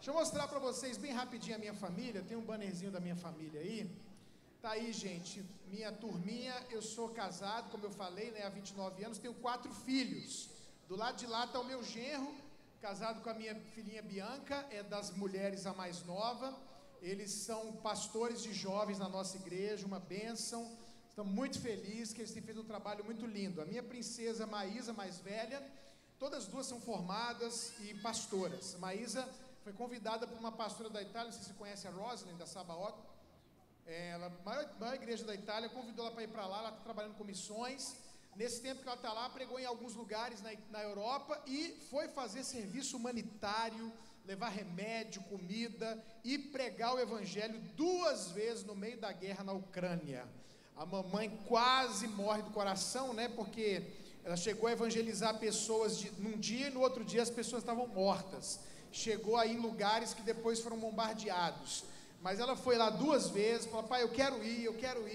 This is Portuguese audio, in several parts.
Deixa eu mostrar para vocês bem rapidinho a minha família. Tem um bannerzinho da minha família aí. Tá aí, gente, minha turminha. Eu sou casado, como eu falei, né, há 29 anos. Tenho 4 filhos. Do lado de lá está o meu genro, casado com a minha filhinha Bianca, é das mulheres a mais nova. Eles são pastores de jovens na nossa igreja, uma bênção. Estamos muito felizes que eles têm feito um trabalho muito lindo. A minha princesa Maísa, mais velha, todas as duas são formadas e pastoras. A Maísa foi convidada por uma pastora da Itália, não sei se você conhece a Rosalind, da Sabaoth. Ela, a maior igreja da Itália, convidou ela para ir para lá. Ela está trabalhando com missões. Nesse tempo que ela está lá, pregou em alguns lugares na Europa e foi fazer serviço humanitário, levar remédio, comida e pregar o evangelho 2 vezes no meio da guerra na Ucrânia. A mamãe quase morre do coração, né? Porque ela chegou a evangelizar pessoas num dia e no outro dia as pessoas estavam mortas. Chegou aí em lugares que depois foram bombardeados. Mas ela foi lá 2 vezes, falou: pai, eu quero ir,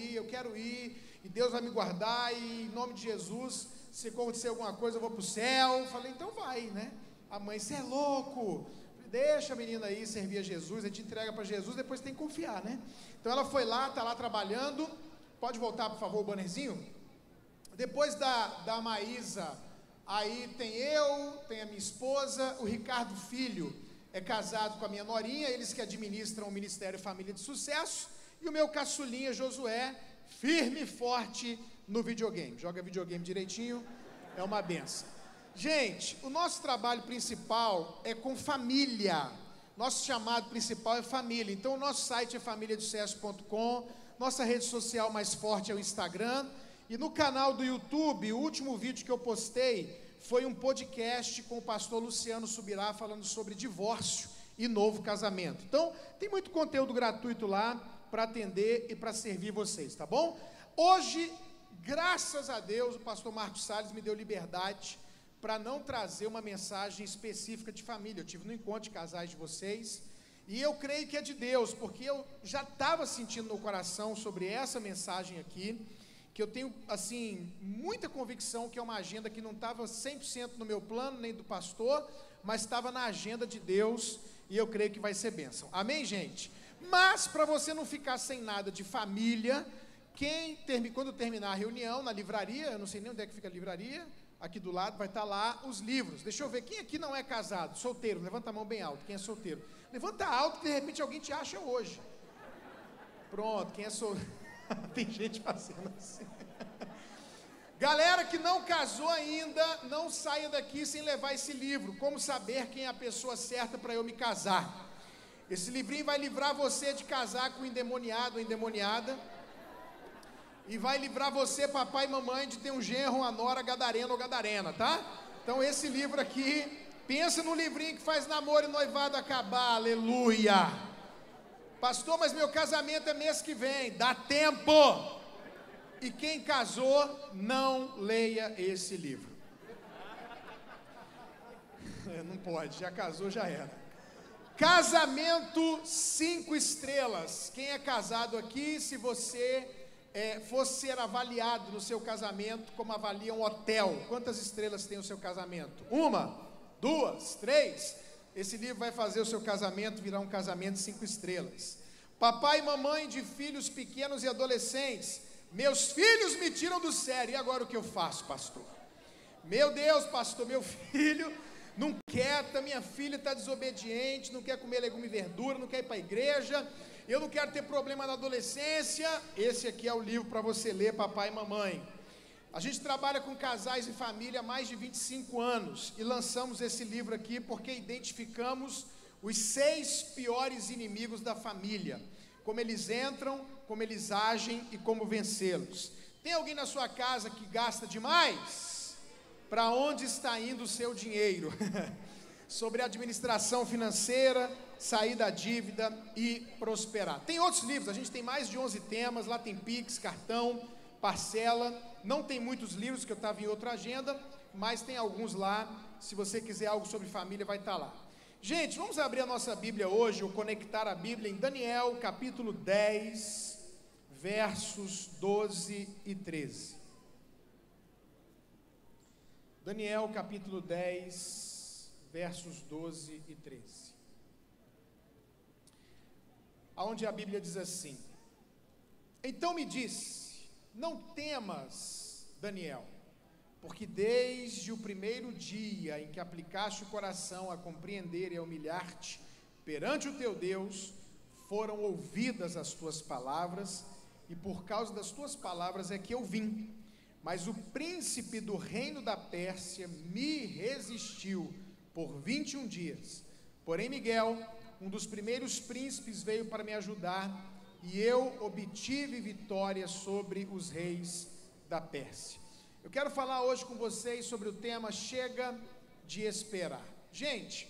e Deus vai me guardar, e em nome de Jesus, se acontecer alguma coisa eu vou para o céu. Falei: então vai, né? A mãe: você é louco, deixa a menina aí servir a Jesus, a gente entrega para Jesus, depois tem que confiar, né? Então ela foi lá, está lá trabalhando. Pode voltar, por favor, o bannerzinho? Depois da Maísa, aí tem a minha esposa, o Ricardo Filho é casado com a minha norinha, eles que administram o Ministério Família de Sucesso, e o meu caçulinha Josué, firme e forte no videogame, joga videogame direitinho, é uma benção. Gente, o nosso trabalho principal é com família, nosso chamado principal é família. Então o nosso site é famíliadesucesso.com, nossa rede social mais forte é o Instagram, e no canal do YouTube, o último vídeo que eu postei foi um podcast com o pastor Luciano Subirá, falando sobre divórcio e novo casamento. Então, tem muito conteúdo gratuito lá para atender e para servir vocês, tá bom? Hoje, graças a Deus, o pastor Marcos Salles me deu liberdade para não trazer uma mensagem específica de família. Eu tive no encontro de casais de vocês, e eu creio que é de Deus, porque eu já estava sentindo no coração sobre essa mensagem aqui, que eu tenho, assim, muita convicção que é uma agenda que não estava 100% no meu plano, nem do pastor, mas estava na agenda de Deus, e eu creio que vai ser bênção. Amém, gente? Mas, para você não ficar sem nada de família, quando terminar a reunião na livraria, eu não sei nem onde é que fica a livraria, aqui do lado vai estar lá os livros. Deixa eu ver, quem aqui não é casado? Solteiro, levanta a mão bem alto, quem é solteiro? Levanta alto que de repente alguém te acha hoje. Pronto, quem é solteiro? Tem gente fazendo assim. Galera que não casou ainda, não saia daqui sem levar esse livro, Como Saber Quem é a Pessoa Certa para Eu Me Casar. Esse livrinho vai livrar você de casar com o endemoniado ou endemoniada, e vai livrar você, papai e mamãe, de ter um genro, uma nora, gadareno ou gadarena, tá? Então esse livro aqui, pensa no livrinho que faz namoro e noivado acabar, aleluia. Pastor, mas meu casamento é mês que vem, dá tempo. E quem casou, não leia esse livro. Não pode, já casou, já era. Casamento 5 estrelas. Quem é casado aqui, se você fosse ser avaliado no seu casamento, como avalia um hotel, quantas estrelas tem o seu casamento? 1, 2, 3. Esse livro vai fazer o seu casamento virar um casamento 5 estrelas. Papai e mamãe de filhos pequenos e adolescentes, meus filhos me tiram do sério, e agora o que eu faço, pastor? Meu Deus, pastor, meu filho não quer, minha filha está desobediente, não quer comer legume e verdura, não quer ir para a igreja, eu não quero ter problema na adolescência. Esse aqui é o livro para você ler, papai e mamãe. A gente trabalha com casais e família há mais de 25 anos, e lançamos esse livro aqui porque identificamos os 6 piores inimigos da família, como eles entram, como eles agem e como vencê-los. Tem alguém na sua casa que gasta demais? Para onde está indo o seu dinheiro? Sobre administração financeira, sair da dívida e prosperar. Tem outros livros, a gente tem mais de 11 temas, lá tem Pix, cartão, parcela. Não tem muitos livros, que eu estava em outra agenda, mas tem alguns lá. Se você quiser algo sobre família, vai estar lá. Gente, vamos abrir a nossa Bíblia hoje, ou conectar a Bíblia em Daniel, capítulo 10, versos 12 e 13. Daniel, capítulo 10, versos 12 e 13. onde a Bíblia diz assim: então me disse, não temas, Daniel, porque desde o primeiro dia em que aplicaste o coração a compreender e a humilhar-te perante o teu Deus, foram ouvidas as tuas palavras, e por causa das tuas palavras é que eu vim. Mas o príncipe do reino da Pérsia me resistiu por 21 dias. Porém Miguel, um dos primeiros príncipes, veio para me ajudar, e eu obtive vitória sobre os reis da Pérsia. Eu quero falar hoje com vocês sobre o tema chega de esperar. Gente,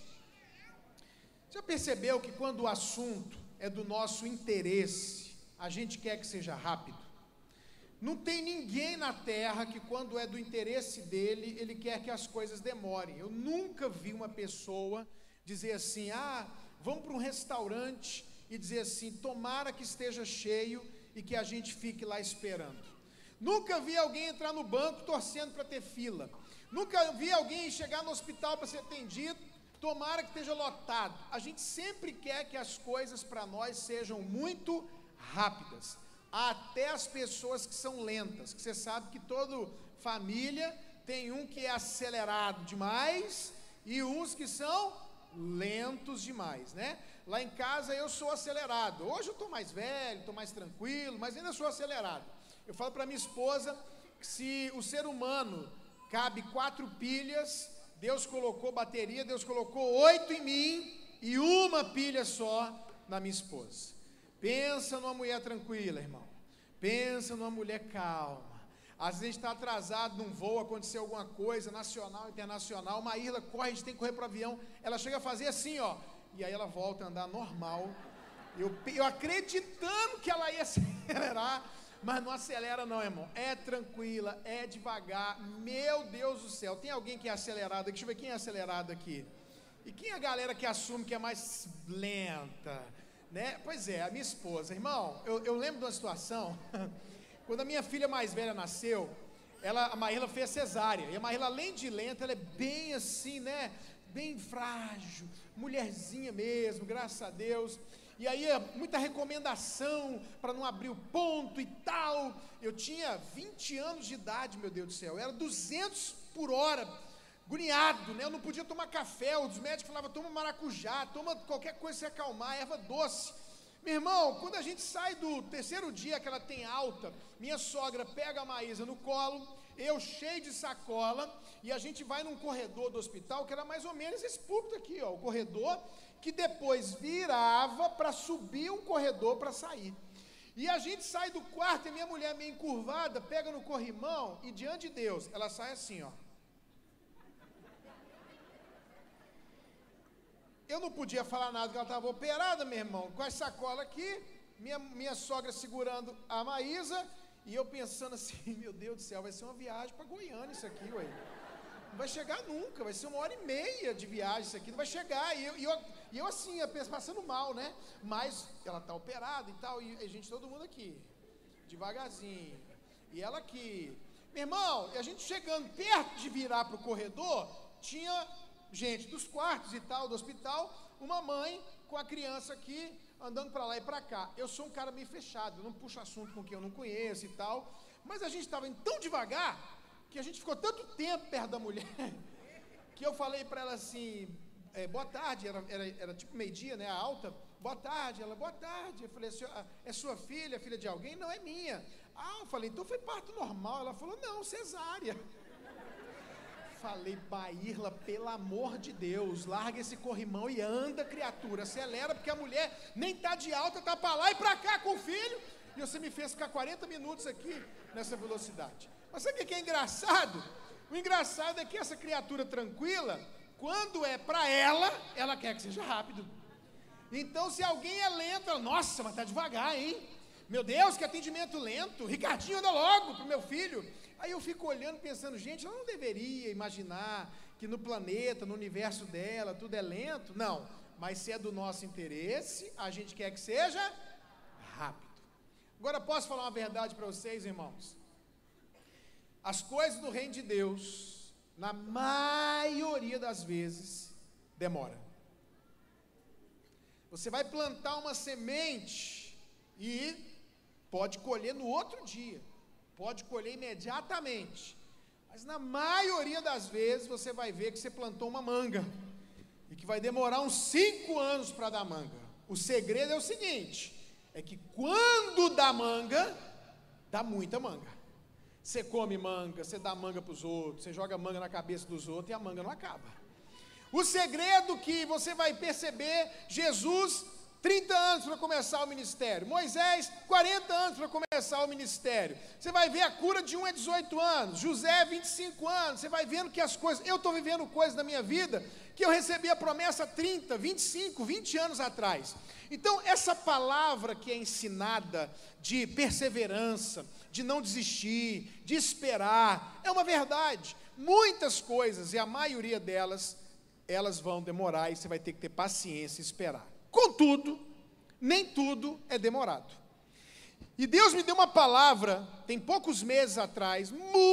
já percebeu que quando o assunto é do nosso interesse, a gente quer que seja rápido? Não tem ninguém na terra que quando é do interesse dele, ele quer que as coisas demorem. Eu nunca vi uma pessoa dizer assim: vamos para um restaurante e dizer assim, tomara que esteja cheio e que a gente fique lá esperando. Nunca vi alguém entrar no banco torcendo para ter fila. Nunca vi alguém chegar no hospital para ser atendido, tomara que esteja lotado. A gente sempre quer que as coisas para nós sejam muito rápidas. Até as pessoas que são lentas, que você sabe que toda família tem um que é acelerado demais e uns que são lentos demais, né? Lá em casa eu sou acelerado. Hoje eu estou mais velho, estou mais tranquilo, mas ainda sou acelerado. Eu falo para minha esposa que se o ser humano cabe 4 pilhas, Deus colocou bateria, Deus colocou 8 em mim e uma pilha só na minha esposa. Pensa numa mulher tranquila, irmão. Pensa numa mulher calma. Às vezes a gente está atrasado num voo, aconteceu alguma coisa, nacional, internacional, uma Irla corre, a gente tem que correr para o avião, ela chega a fazer assim, ó, e aí ela volta a andar normal. Eu acreditando que ela ia acelerar, mas não acelera não, irmão. É tranquila, é devagar. Meu Deus do céu, tem alguém que é acelerado aqui? Deixa eu ver quem é acelerado aqui. E quem é a galera que assume que é mais lenta, né? Pois é, a minha esposa. Irmão, eu lembro de uma situação, quando a minha filha mais velha nasceu, a Maíla fez cesárea, e a Maíla, além de lenta, ela é bem assim, né? Bem frágil, mulherzinha mesmo, graças a Deus. E aí, muita recomendação para não abrir o ponto e tal. Eu tinha 20 anos de idade, meu Deus do céu, eu era 200 por hora, agoniado, né? Eu não podia tomar café, os médicos falavam, toma maracujá, toma qualquer coisa para se acalmar, erva doce. Meu irmão, quando a gente sai do terceiro dia que ela tem alta, minha sogra pega a Maísa no colo, eu cheio de sacola, e a gente vai num corredor do hospital, que era mais ou menos esse púlpito aqui, ó, o corredor, que depois virava para subir um corredor para sair. E a gente sai do quarto, e minha mulher meio encurvada, pega no corrimão, e diante de Deus, ela sai assim, ó. Eu não podia falar nada, porque ela estava operada, meu irmão, com a sacola aqui, minha sogra segurando a Maísa, e eu pensando assim, meu Deus do céu, vai ser uma viagem para Goiânia isso aqui, ué. Não vai chegar nunca, vai ser 1h30 de viagem isso aqui, não vai chegar. E eu assim, passando mal, né? Mas ela está operada e tal, e a gente, todo mundo aqui, devagarzinho, e ela aqui. Meu irmão, e a gente chegando perto de virar para o corredor, tinha gente dos quartos e tal, do hospital, uma mãe com a criança aqui, andando para lá e para cá. Eu sou um cara meio fechado, eu não puxo assunto com quem eu não conheço e tal, mas a gente estava indo tão devagar, que a gente ficou tanto tempo perto da mulher, que eu falei para ela assim, boa tarde, era tipo meio-dia, né, a alta, boa tarde, ela, boa tarde, eu falei assim, é sua filha, filha de alguém? Não, é minha. Eu falei, então foi parto normal? Ela falou, não, cesárea. Falei, Bairla, pelo amor de Deus, larga esse corrimão e anda, criatura, acelera, porque a mulher nem tá de alta, tá para lá e para cá com o filho, e você me fez ficar 40 minutos aqui nessa velocidade. Mas sabe o que é engraçado? O engraçado é que essa criatura tranquila, quando é para ela quer que seja rápido. Então, se alguém é lento, ela, nossa, mas tá devagar, hein? Meu Deus, que atendimento lento, Ricardinho, anda logo pro meu filho. Aí eu fico olhando, pensando, gente, ela não deveria imaginar que no planeta, no universo dela, tudo é lento. Não, mas se é do nosso interesse, a gente quer que seja rápido. Agora, posso falar uma verdade para vocês, irmãos? As coisas do reino de Deus, na maioria das vezes, demoram. Você vai plantar uma semente e pode colher no outro dia, pode colher imediatamente, mas na maioria das vezes você vai ver que você plantou uma manga, e que vai demorar uns 5 anos para dar manga. O segredo é o seguinte, é que quando dá manga, dá muita manga. Você come manga, você dá manga para os outros, você joga manga na cabeça dos outros e a manga não acaba. O segredo que você vai perceber, Jesus, 30 anos para começar o ministério, Moisés, 40 anos para começar o ministério, você vai ver a cura de um é 18 anos, José, 25 anos, você vai vendo que as coisas, eu estou vivendo coisas na minha vida, que eu recebi a promessa 30, 25, 20 anos atrás. Então, essa palavra que é ensinada de perseverança, de não desistir, de esperar, é uma verdade. Muitas coisas, e a maioria delas, elas vão demorar e você vai ter que ter paciência e esperar. Contudo, nem tudo é demorado. E Deus me deu uma palavra, tem poucos meses atrás,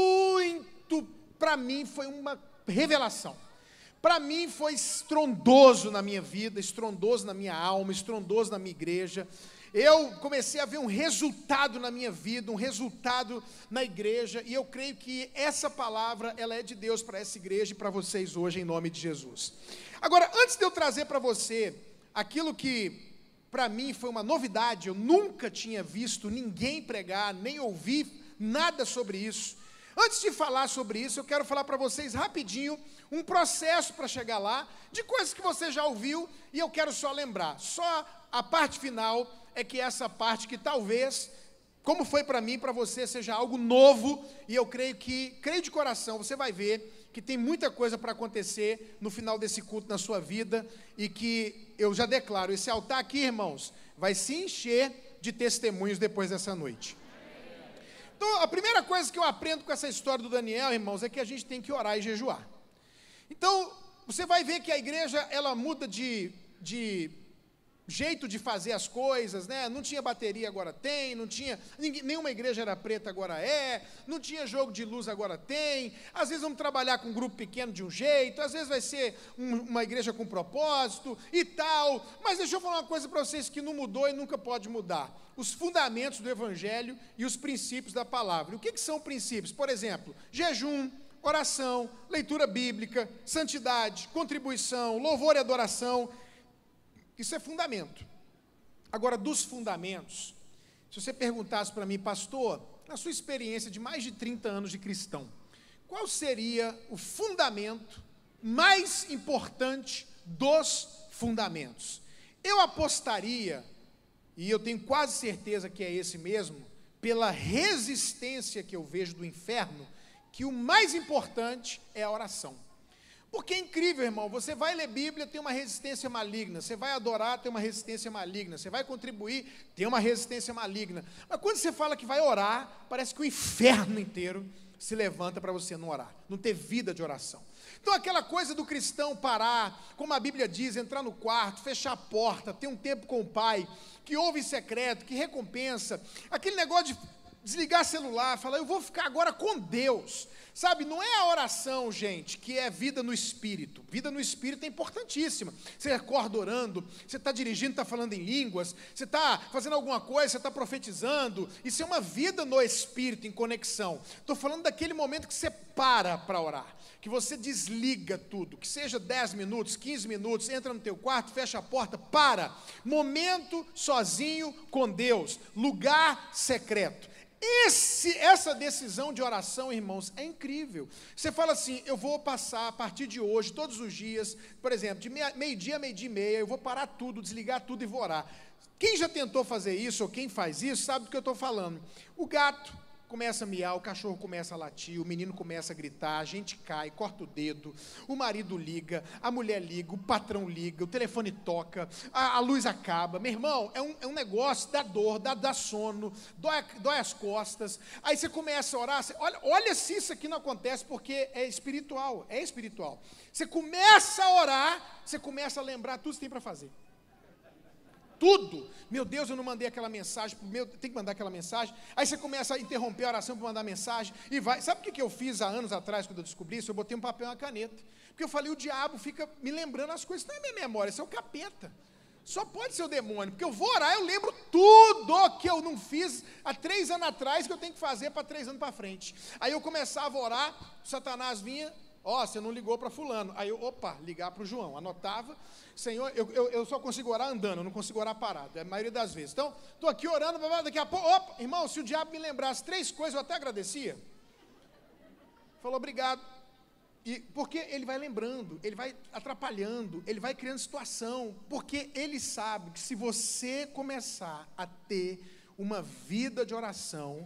muito, para mim foi uma revelação. Para mim foi estrondoso na minha vida, estrondoso na minha alma, estrondoso na minha igreja. Eu comecei a ver um resultado na minha vida, um resultado na igreja, e eu creio que essa palavra, ela é de Deus para essa igreja e para vocês hoje, em nome de Jesus. Agora, antes de eu trazer para você aquilo que para mim foi uma novidade, eu nunca tinha visto ninguém pregar, nem ouvir nada sobre isso. Antes de falar sobre isso, eu quero falar para vocês rapidinho um processo para chegar lá, de coisas que você já ouviu, e eu quero só lembrar. Só a parte final é que essa parte que talvez, como foi para mim, para você, seja algo novo, e eu creio de coração, você vai ver que tem muita coisa para acontecer no final desse culto na sua vida, e que eu já declaro, esse altar aqui, irmãos, vai se encher de testemunhos depois dessa noite. Então, a primeira coisa que eu aprendo com essa história do Daniel, irmãos, é que a gente tem que orar e jejuar. Então, você vai ver que a igreja, ela muda de jeito de fazer as coisas, né? Não tinha bateria, agora tem, não tinha, nenhuma igreja era preta, agora é, não tinha jogo de luz, agora tem, às vezes vamos trabalhar com um grupo pequeno de um jeito, às vezes vai ser uma igreja com propósito e tal, mas deixa eu falar uma coisa para vocês que não mudou e nunca pode mudar, os fundamentos do evangelho e os princípios da palavra. O que são princípios? Por exemplo, jejum, oração, leitura bíblica, santidade, contribuição, louvor e adoração. Isso é fundamento. Agora, dos fundamentos, se você perguntasse para mim, pastor, na sua experiência de mais de 30 anos de cristão, qual seria o fundamento mais importante dos fundamentos? Eu apostaria, e eu tenho quase certeza que é esse mesmo, pela resistência que eu vejo do inferno, que o mais importante é a oração. Porque é incrível, irmão, você vai ler Bíblia, tem uma resistência maligna, você vai adorar, tem uma resistência maligna, você vai contribuir, tem uma resistência maligna, mas quando você fala que vai orar, parece que o inferno inteiro se levanta para você não orar, não ter vida de oração. Então aquela coisa do cristão parar, como a Bíblia diz, entrar no quarto, fechar a porta, ter um tempo com o Pai, que ouve em secreto, que recompensa, aquele negócio de desligar celular, falar, eu vou ficar agora com Deus. Sabe, não é a oração, gente, que é vida no Espírito. Vida no Espírito é importantíssima. Você acorda orando, você está dirigindo, está falando em línguas, você está fazendo alguma coisa, você está profetizando. Isso é uma vida no Espírito, em conexão. Estou falando daquele momento que você para orar, que você desliga tudo, que seja 10 minutos, 15 minutos, entra no teu quarto, fecha a porta, para. Momento sozinho com Deus, lugar secreto. Essa decisão de oração, irmãos, é incrível. Você fala assim, eu vou passar a partir de hoje, todos os dias, por exemplo, de meio-dia a meio-dia e meia, eu vou parar tudo, desligar tudo e vou orar. Quem já tentou fazer isso, ou quem faz isso, sabe do que eu estou falando. O gato começa a miar, o cachorro começa a latir, o menino começa a gritar, a gente cai, corta o dedo, o marido liga, a mulher liga, o patrão liga, o telefone toca, a luz acaba. Meu irmão, é um negócio, dá dor, dá sono, dói as costas. Aí você começa a orar, olha se isso aqui não acontece, porque é espiritual. Você começa a orar, você começa a lembrar tudo que você tem para fazer. Tudo, meu Deus, eu não mandei aquela mensagem, tem que mandar aquela mensagem, aí você começa a interromper a oração para mandar mensagem, e vai, sabe o que eu fiz há anos atrás, quando eu descobri isso? Eu botei um papel e uma caneta, porque eu falei, o diabo fica me lembrando as coisas, não é minha memória, isso é o capeta, Só pode ser o demônio, porque eu vou orar, eu lembro tudo que eu não fiz há 3 anos atrás, que eu tenho que fazer para 3 anos para frente. Aí eu começava a orar, Satanás vinha, você não ligou para fulano. Aí eu, ligar para o João, anotava. Senhor, eu só consigo orar andando, eu não consigo orar parado, é a maioria das vezes. Então, estou aqui orando, daqui a pouco, irmão, se o diabo me lembrasse 3 coisas, eu até agradecia. Falou, obrigado. E porque ele vai lembrando, ele vai atrapalhando, ele vai criando situação, porque ele sabe que se você começar a ter uma vida de oração,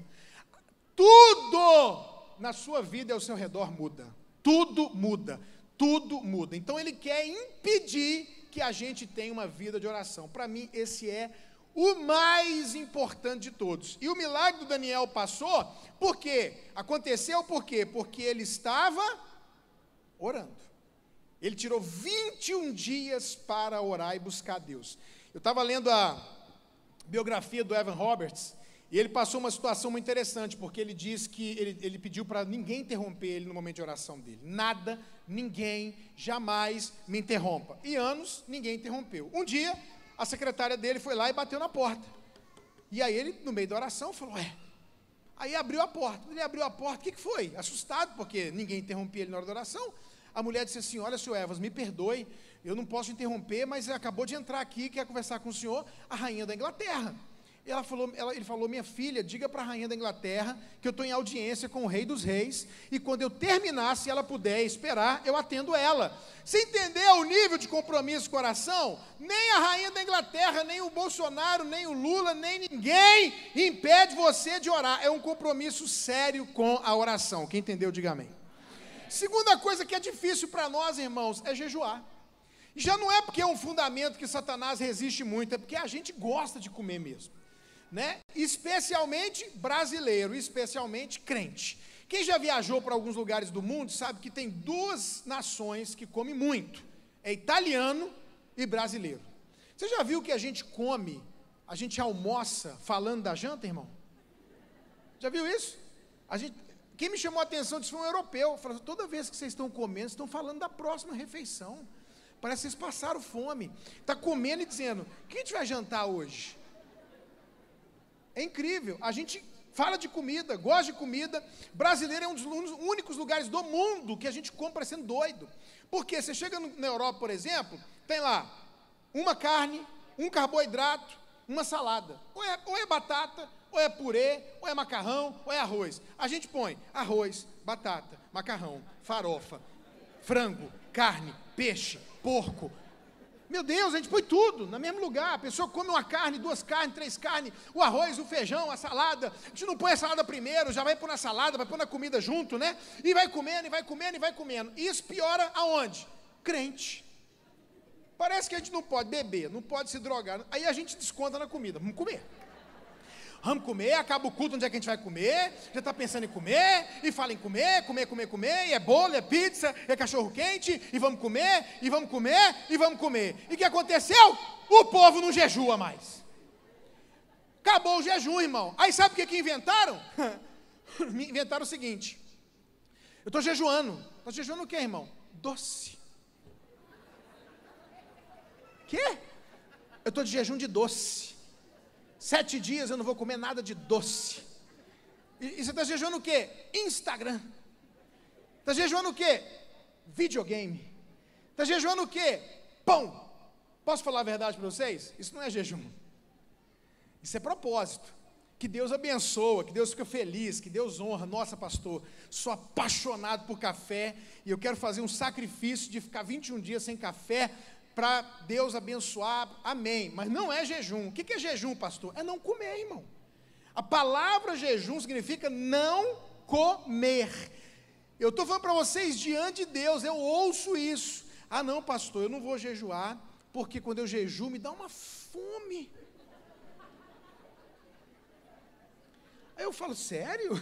tudo na sua vida e ao seu redor muda. Tudo muda, tudo muda. Então ele quer impedir que a gente tenha uma vida de oração. Para mim, esse é o mais importante de todos. E o milagre do Daniel passou, por quê? Aconteceu por quê? Porque ele estava orando. Ele tirou 21 dias para orar e buscar Deus. Eu estava lendo a biografia do Evan Roberts, e ele passou uma situação muito interessante, porque ele diz que ele pediu para ninguém interromper ele no momento de oração dele. Nada, ninguém, jamais me interrompa. E anos, ninguém interrompeu. Um dia, a secretária dele foi lá e bateu na porta. E aí ele, no meio da oração, falou, Aí abriu a porta. Ele abriu a porta, o que foi? Assustado, porque ninguém interrompia ele na hora da oração. A mulher disse assim, olha, senhor Evans, me perdoe, eu não posso interromper, mas acabou de entrar aqui, quer conversar com o senhor, a rainha da Inglaterra. E ele falou, minha filha, diga para a rainha da Inglaterra que eu estou em audiência com o rei dos reis, e quando eu terminar, se ela puder esperar, eu atendo ela. Você entendeu o nível de compromisso com a oração? Nem a rainha da Inglaterra, nem o Bolsonaro, nem o Lula, nem ninguém impede você de orar. É um compromisso sério com a oração. Quem entendeu, diga amém. Segunda coisa que é difícil para nós, irmãos, é jejuar. Já não é porque é um fundamento que Satanás resiste muito, é porque a gente gosta de comer mesmo. Né? Especialmente brasileiro, especialmente crente. Quem já viajou para alguns lugares do mundo sabe que tem 2 nações que comem muito, é italiano e brasileiro. Você já viu que a gente come, a gente almoça falando da janta, irmão? Já viu isso? Quem me chamou a atenção disso foi um europeu, falou, toda vez que vocês estão comendo, vocês estão falando da próxima refeição, parece que vocês passaram fome, está comendo e dizendo, o que a gente vai jantar hoje? É incrível, a gente fala de comida, gosta de comida. Brasileiro é um dos únicos lugares do mundo que a gente come parecendo doido. Porque você chega na Europa, por exemplo, tem lá uma carne, um carboidrato, uma salada. Ou é batata, ou é purê, ou é macarrão, ou é arroz. A gente põe arroz, batata, macarrão, farofa, frango, carne, peixe, porco. Meu Deus, a gente põe tudo no mesmo lugar. A pessoa come uma carne, 2 carnes, 3 carnes, o arroz, o feijão, a salada. A gente não põe a salada primeiro, já vai pôr na salada, vai pôr na comida junto, né? E vai comendo, e vai comendo, e vai comendo. E isso piora aonde? Crente. Parece que a gente não pode beber, não pode se drogar. Aí a gente desconta na comida. Vamos comer. Vamos comer, acaba o culto, onde é que a gente vai comer? Já está pensando em comer, e fala em comer, e é bolo, é pizza, é cachorro quente, e vamos comer, e vamos comer, e vamos comer. E o que aconteceu? O povo não jejua mais. Acabou o jejum, irmão. Aí sabe o que inventaram? Inventaram o seguinte, eu estou jejuando. Estou jejuando o quê, irmão? Doce. Quê? Eu estou de jejum de doce. 7 dias eu não vou comer nada de doce. E você está jejuando o quê? Instagram. Está jejuando o quê? Videogame. Está jejuando o quê? Pão. Posso falar a verdade para vocês? Isso não é jejum. Isso é propósito. Que Deus abençoa, que Deus fica feliz, que Deus honra. Nossa, pastor, sou apaixonado por café e eu quero fazer um sacrifício de ficar 21 dias sem café para Deus abençoar, amém, mas não é jejum. O que é jejum, pastor? É não comer, irmão. A palavra jejum significa não comer. Eu estou falando para vocês diante de Deus, eu ouço isso. Ah não, pastor, eu não vou jejuar, porque quando eu jejuo me dá uma fome. Aí eu falo, sério?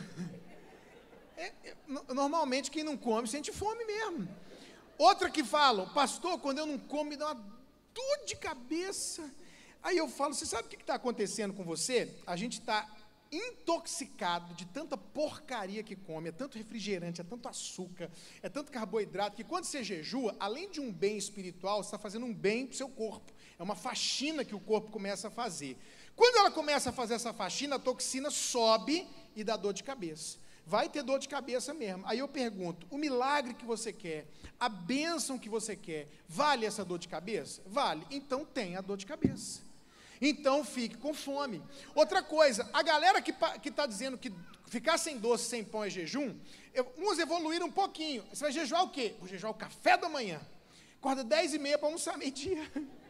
Normalmente quem não come sente fome mesmo. Outra que falam, pastor, quando eu não como, me dá uma dor de cabeça. Aí eu falo, você sabe o que está acontecendo com você? A gente está intoxicado de tanta porcaria que come, é tanto refrigerante, é tanto açúcar, é tanto carboidrato, que quando você jejua, além de um bem espiritual, você está fazendo um bem para o seu corpo. É uma faxina que o corpo começa a fazer. Quando ela começa a fazer essa faxina, a toxina sobe e dá dor de cabeça. Vai ter dor de cabeça mesmo. Aí eu pergunto, o milagre que você quer, a bênção que você quer, vale essa dor de cabeça? Vale. Então tenha a dor de cabeça. Então fique com fome. Outra coisa, a galera que está dizendo que ficar sem doce, sem pão é jejum, uns evoluíram um pouquinho. Você vai jejuar o quê? Vou jejuar o café da manhã. Acorda 10h30 para almoçar meio-dia.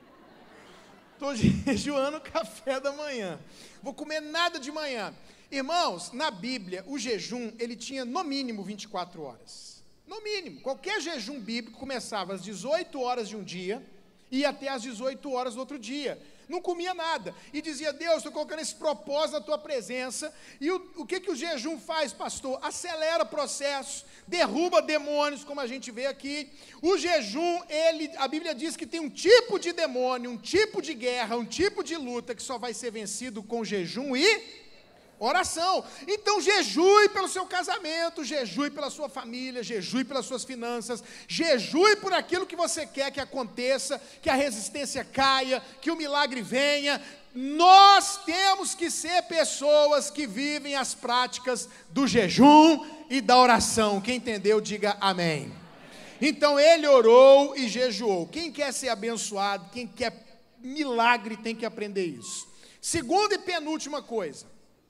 Estou jejuando o café da manhã. Vou comer nada de manhã. Irmãos, na Bíblia, o jejum, ele tinha no mínimo 24 horas. No mínimo. Qualquer jejum bíblico começava às 18 horas de um dia e ia até às 18 horas do outro dia. Não comia nada. E dizia, Deus, estou colocando esse propósito na tua presença. E o que o jejum faz, pastor? Acelera processos, derruba demônios, como a gente vê aqui. O jejum, a Bíblia diz que tem um tipo de demônio, um tipo de guerra, um tipo de luta que só vai ser vencido com jejum e oração. Então jejue pelo seu casamento, jejue pela sua família, jejue pelas suas finanças, jejue por aquilo que você quer que aconteça, que a resistência caia, que o milagre venha. Nós temos que ser pessoas que vivem as práticas do jejum e da oração. Quem entendeu, diga amém. Então ele orou e jejuou. Quem quer ser abençoado, quem quer milagre, tem que aprender isso. Segunda e penúltima coisa.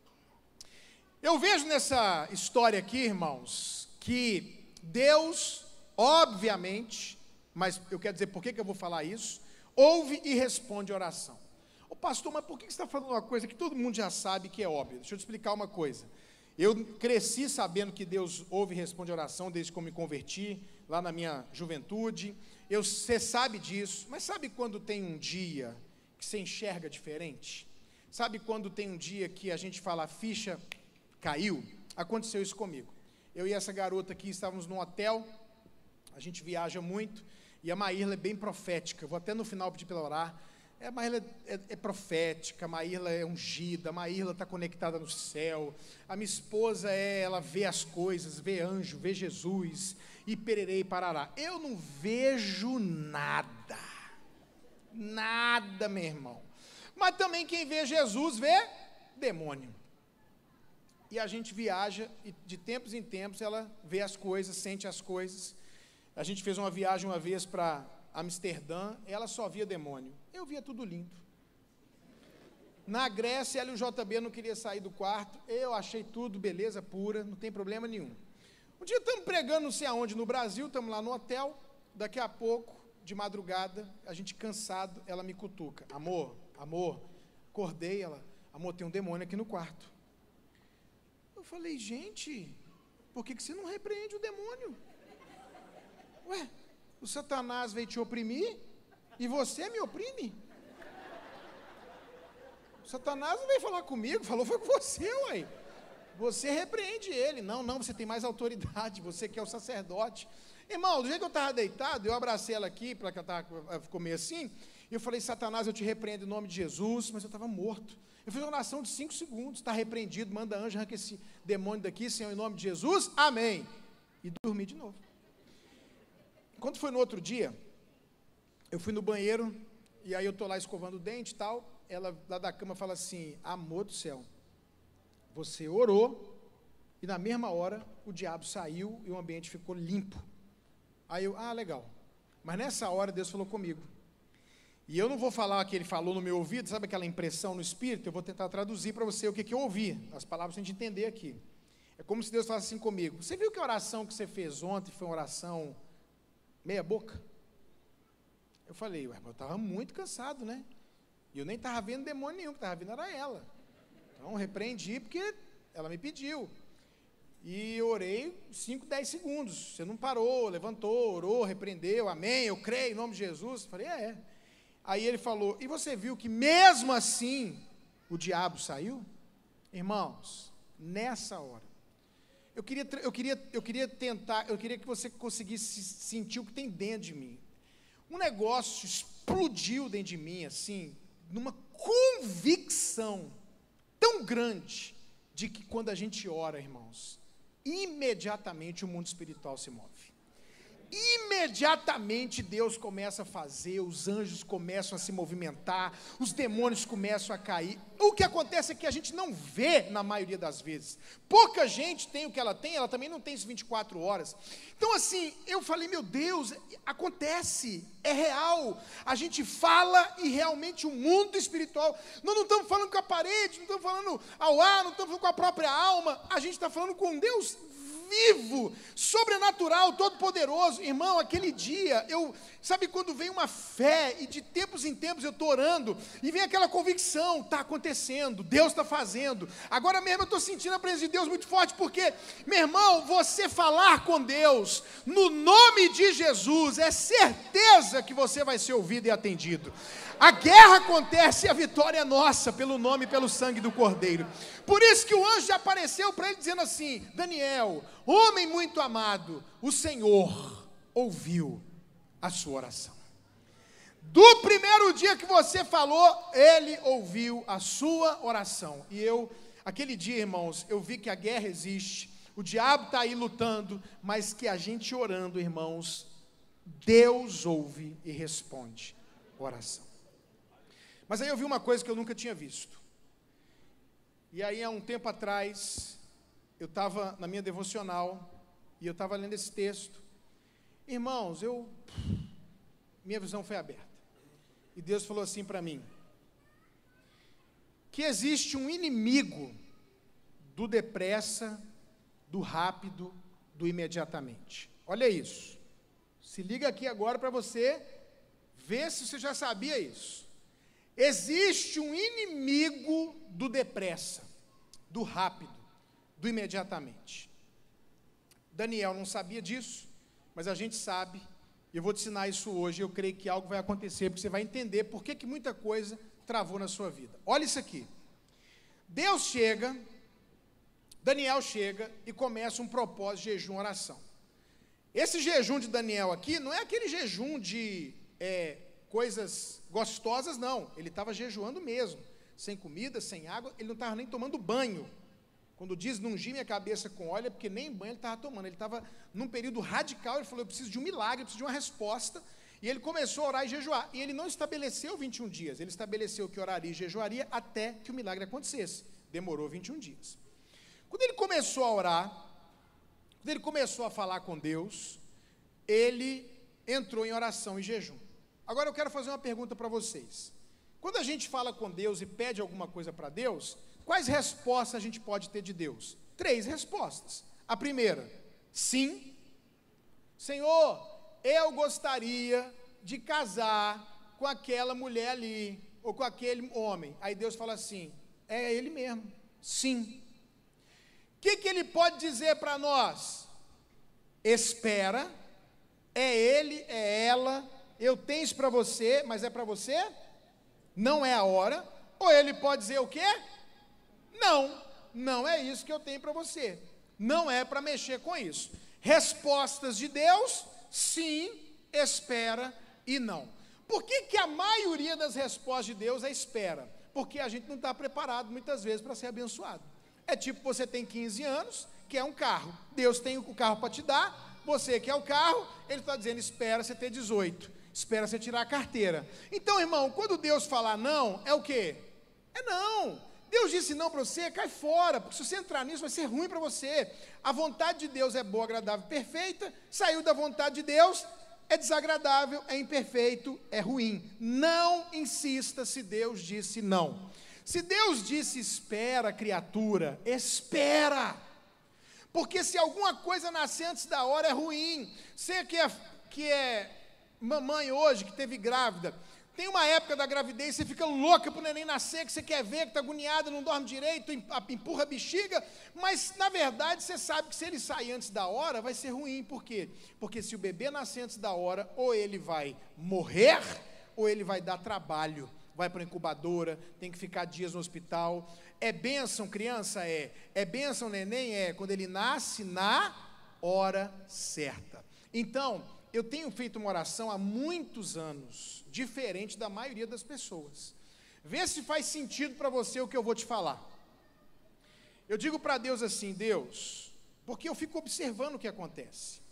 Eu vejo nessa história aqui, irmãos, que Deus, obviamente, mas eu quero dizer por que eu vou falar isso, ouve e responde a oração. Ô pastor, mas por que você está falando uma coisa que todo mundo já sabe que é óbvio? Deixa eu te explicar uma coisa. Eu cresci sabendo que Deus ouve e responde a oração desde que eu me converti, lá na minha juventude. Você sabe disso, mas sabe quando tem um dia que você enxerga diferente? Sabe quando tem um dia que a gente fala, a ficha caiu? Aconteceu isso comigo. Eu e essa garota aqui estávamos num hotel, a gente viaja muito, e a Maírla é bem profética. Eu vou até no final pedir para ela orar. A Maírla é profética, a Maírla é ungida, a Maírla está conectada no céu. A minha esposa ela vê as coisas, vê anjo, vê Jesus, e pererei parará. Eu não vejo nada, nada, meu irmão. Mas também quem vê Jesus vê demônio. E a gente viaja, e de tempos em tempos ela vê as coisas, sente as coisas. A gente fez uma viagem uma vez para Amsterdã, ela só via demônio. Eu via tudo lindo. Na Grécia, ela e o JB não queriam sair do quarto, eu achei tudo beleza pura, não tem problema nenhum. Um dia estamos pregando não sei aonde no Brasil, estamos lá no hotel, daqui a pouco, de madrugada, a gente cansado, ela me cutuca. Amor, acordei, ela, amor, tem um demônio aqui no quarto. Eu falei, gente, por que você não repreende o demônio? Ué, o Satanás veio te oprimir e você me oprime? O Satanás não veio falar comigo, falou foi com você, ué. Você repreende ele. Não, você tem mais autoridade, você que é o sacerdote. Irmão, do jeito que eu estava deitado, eu abracei ela aqui, para que ela ficou meio assim, e eu falei, Satanás, eu te repreendo em nome de Jesus, mas eu estava morto. Eu fiz uma oração de 5 segundos, está repreendido, manda anjo, arranca esse demônio daqui, Senhor, em nome de Jesus, amém. E dormi de novo. Quando foi no outro dia, eu fui no banheiro, e aí eu estou lá escovando o dente e tal, ela lá da cama fala assim, amor do céu, você orou, e na mesma hora o diabo saiu e o ambiente ficou limpo. Aí eu, legal. Mas nessa hora Deus falou comigo. E eu não vou falar o que ele falou no meu ouvido, sabe aquela impressão no espírito? Eu vou tentar traduzir para você o que eu ouvi, as palavras para a gente entender aqui. É como se Deus falasse assim comigo, você viu que a oração que você fez ontem foi uma oração meia boca? Eu falei, ué, mas eu estava muito cansado, né? E eu nem estava vendo demônio nenhum, que estava vendo era ela. Então, repreendi porque ela me pediu. E eu orei 5, 10 segundos. Você não parou, levantou, orou, repreendeu, amém, eu creio, em nome de Jesus. Eu falei, Aí ele falou, e você viu que mesmo assim o diabo saiu? Irmãos, nessa hora, eu queria que você conseguisse sentir o que tem dentro de mim. Um negócio explodiu dentro de mim, assim, numa convicção tão grande de que quando a gente ora, irmãos, imediatamente o mundo espiritual se move. imediatamente Deus começa a fazer, os anjos começam a se movimentar, os demônios começam a cair. O que acontece é que a gente não vê na maioria das vezes. Pouca gente tem o que ela tem, ela também não tem isso 24 horas. Então assim, eu falei, meu Deus, acontece, é real. A gente fala e realmente o mundo espiritual, nós não estamos falando com a parede, não estamos falando ao ar, não estamos falando com a própria alma, a gente está falando com Deus vivo, sobrenatural, todo-poderoso. Irmão, aquele dia, sabe quando vem uma fé, e de tempos em tempos eu estou orando, e vem aquela convicção, está acontecendo, Deus está fazendo, agora mesmo eu estou sentindo a presença de Deus muito forte, porque, meu irmão, você falar com Deus, no nome de Jesus, é certeza que você vai ser ouvido e atendido. A guerra acontece e a vitória é nossa, pelo nome e pelo sangue do Cordeiro. Por isso que o anjo apareceu para ele dizendo assim, Daniel, homem muito amado, o Senhor ouviu a sua oração. Do primeiro dia que você falou, ele ouviu a sua oração. E aquele dia, irmãos, eu vi que a guerra existe, o diabo está aí lutando, mas que a gente orando, irmãos, Deus ouve e responde oração. Mas aí eu vi uma coisa que eu nunca tinha visto. E aí, há um tempo atrás, eu estava na minha devocional, e eu estava lendo esse texto. Irmãos, minha visão foi aberta. E Deus falou assim para mim, que existe um inimigo do depressa, do rápido, do imediatamente. Olha isso. Se liga aqui agora para você ver se você já sabia isso. Existe um inimigo do depressa, do rápido, do imediatamente. Daniel não sabia disso, mas a gente sabe, e eu vou te ensinar isso hoje, eu creio que algo vai acontecer, porque você vai entender por que muita coisa travou na sua vida. Olha isso aqui. Daniel chega e começa um propósito de jejum e oração. Esse jejum de Daniel aqui, não é aquele jejum de coisas gostosas, não. Ele estava jejuando mesmo, sem comida, sem água, ele não estava nem tomando banho. Quando diz, não ungi minha cabeça com óleo, é porque nem banho ele estava tomando. Ele estava num período radical, ele falou, eu preciso de um milagre, eu preciso de uma resposta. E ele começou a orar e jejuar. E ele não estabeleceu 21 dias, ele estabeleceu que oraria e jejuaria até que o milagre acontecesse. Demorou 21 dias. Quando ele começou a orar, quando ele começou a falar com Deus, ele entrou em oração e jejum. Agora eu quero fazer uma pergunta para vocês. Quando a gente fala com Deus e pede alguma coisa para Deus, quais respostas a gente pode ter de Deus? 3 respostas. A primeira, sim. Senhor, eu gostaria de casar com aquela mulher ali, ou com aquele homem. Aí Deus fala assim, é ele mesmo, sim. O que ele pode dizer para nós? Espera, é ele, é ela, eu tenho isso para você, mas é para você? Não é a hora. Ou ele pode dizer o quê? Não é isso que eu tenho para você. Não é para mexer com isso. Respostas de Deus, sim, espera e não. Por que a maioria das respostas de Deus é espera? Porque a gente não está preparado muitas vezes para ser abençoado. É tipo, você tem 15 anos, quer um carro. Deus tem o carro para te dar, você quer o carro, ele está dizendo, espera você ter 18. Espera você tirar a carteira. Então, irmão, quando Deus falar não, é o quê? É não. Deus disse não para você, cai fora, porque se você entrar nisso vai ser ruim para você. A vontade de Deus é boa, agradável, perfeita. Saiu da vontade de Deus, é desagradável, é imperfeito, é ruim. Não insista se Deus disse não. Se Deus disse espera, criatura, espera. Porque se alguma coisa nascer antes da hora é ruim. Você que é mamãe hoje, que teve grávida, tem uma época da gravidez, você fica louca para o neném nascer, que você quer ver, que está agoniada, não dorme direito, empurra a bexiga, mas na verdade você sabe que se ele sair antes da hora, vai ser ruim. Por quê? Porque se o bebê nascer antes da hora, ou ele vai morrer, ou ele vai dar trabalho, vai para a incubadora, tem que ficar dias no hospital. É bênção criança? É bênção neném? Quando ele nasce na hora certa. Então, eu tenho feito uma oração há muitos anos, diferente da maioria das pessoas. Vê se faz sentido para você o que eu vou te falar. Eu digo para Deus assim, Deus, porque eu fico observando o que acontece.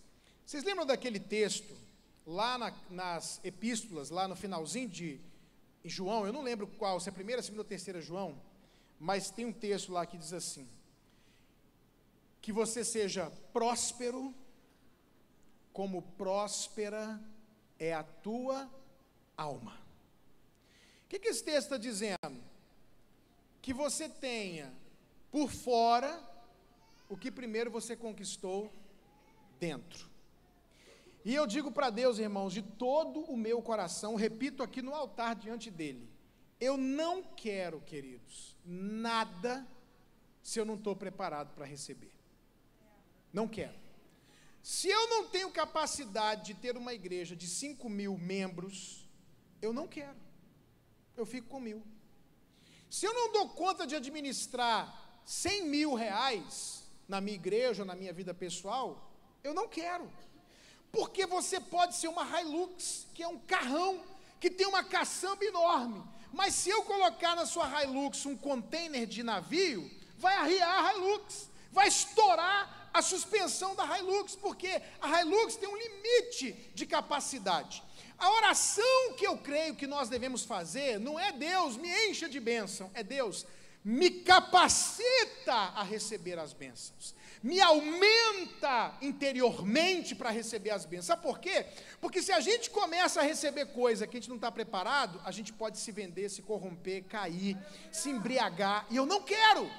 Vocês lembram daquele texto, lá nas epístolas, lá no finalzinho de João, eu não lembro qual, se é a primeira, a segunda ou a terceira João, mas tem um texto lá que diz assim, que você seja próspero, como próspera é a tua alma. O que esse texto está dizendo? Que você tenha por fora o que primeiro você conquistou dentro. E eu digo para Deus, irmãos, de todo o meu coração, repito aqui no altar diante dele, eu não quero, queridos, nada se eu não estou preparado para receber. Não quero. Se eu não tenho capacidade de ter uma igreja de 5.000 membros, eu não quero. Eu fico com 1.000. Se eu não dou conta de administrar 100.000 reais na minha igreja ou na minha vida pessoal, eu não quero. Porque você pode ser uma Hilux, que é um carrão, que tem uma caçamba enorme, mas se eu colocar na sua Hilux um container de navio, vai arriar a Hilux, vai estourar a suspensão da Hilux, porque a Hilux tem um limite de capacidade. A oração que eu creio que nós devemos fazer, não é Deus me encha de bênção, é Deus me capacita a receber as bênçãos, me aumenta interiormente para receber as bênçãos. Sabe por quê? Porque se a gente começa a receber coisa que a gente não está preparado, a gente pode se vender, se corromper, cair, se embriagar, e eu não quero.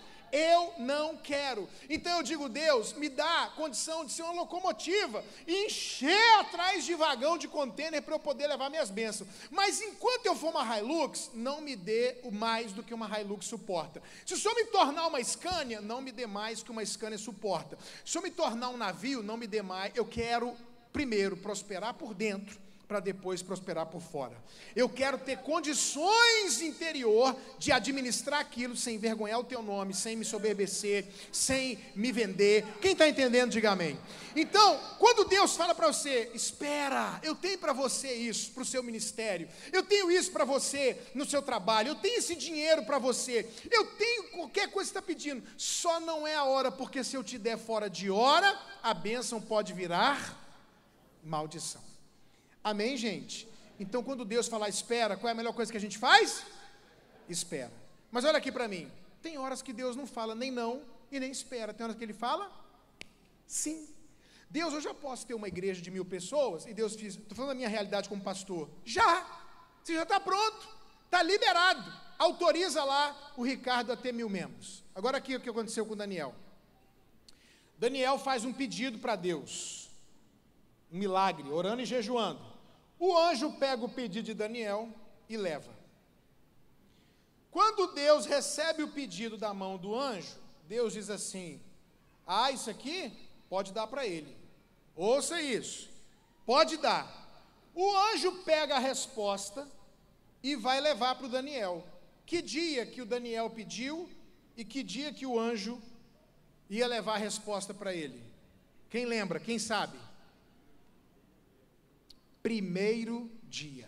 Então eu digo, Deus, me dá condição de ser uma locomotiva e encher atrás de vagão de contêiner para eu poder levar minhas bênçãos. Mas enquanto eu for uma Hilux, não me dê o mais do que uma Hilux suporta. Se o Senhor me tornar uma Scania, não me dê mais que uma Scania suporta. Se o Senhor me tornar um navio, não me dê mais. Eu quero primeiro prosperar por dentro, para depois prosperar por fora. Eu quero ter condições interior de administrar aquilo sem envergonhar o teu nome, sem me soberbecer, sem me vender. Quem está entendendo, diga amém. Então, quando Deus fala para você, espera, eu tenho para você isso, para o seu ministério, eu tenho isso para você no seu trabalho, eu tenho esse dinheiro para você, eu tenho qualquer coisa que você está pedindo, só não é a hora, porque se eu te der fora de hora, a bênção pode virar maldição. Amém, gente? Então, quando Deus falar espera, qual é a melhor coisa que a gente faz? Espera. Mas olha aqui para mim, tem horas que Deus não fala nem não e nem espera, tem horas que Ele fala sim. Deus, eu já posso ter uma igreja de 1.000 pessoas, e Deus diz, estou falando da minha realidade como pastor, você já está pronto, está liberado, autoriza lá o Ricardo a ter 1.000 membros. Agora aqui o que aconteceu com Daniel. Daniel faz um pedido para Deus, um milagre, orando e jejuando. O anjo pega o pedido de Daniel e leva. Quando Deus recebe o pedido da mão do anjo, Deus diz assim, isso aqui pode dar para ele. Ouça isso, pode dar. O anjo pega a resposta e vai levar para o Daniel. Que dia que o Daniel pediu e que dia que o anjo ia levar a resposta para ele? Quem lembra, quem sabe? Primeiro dia.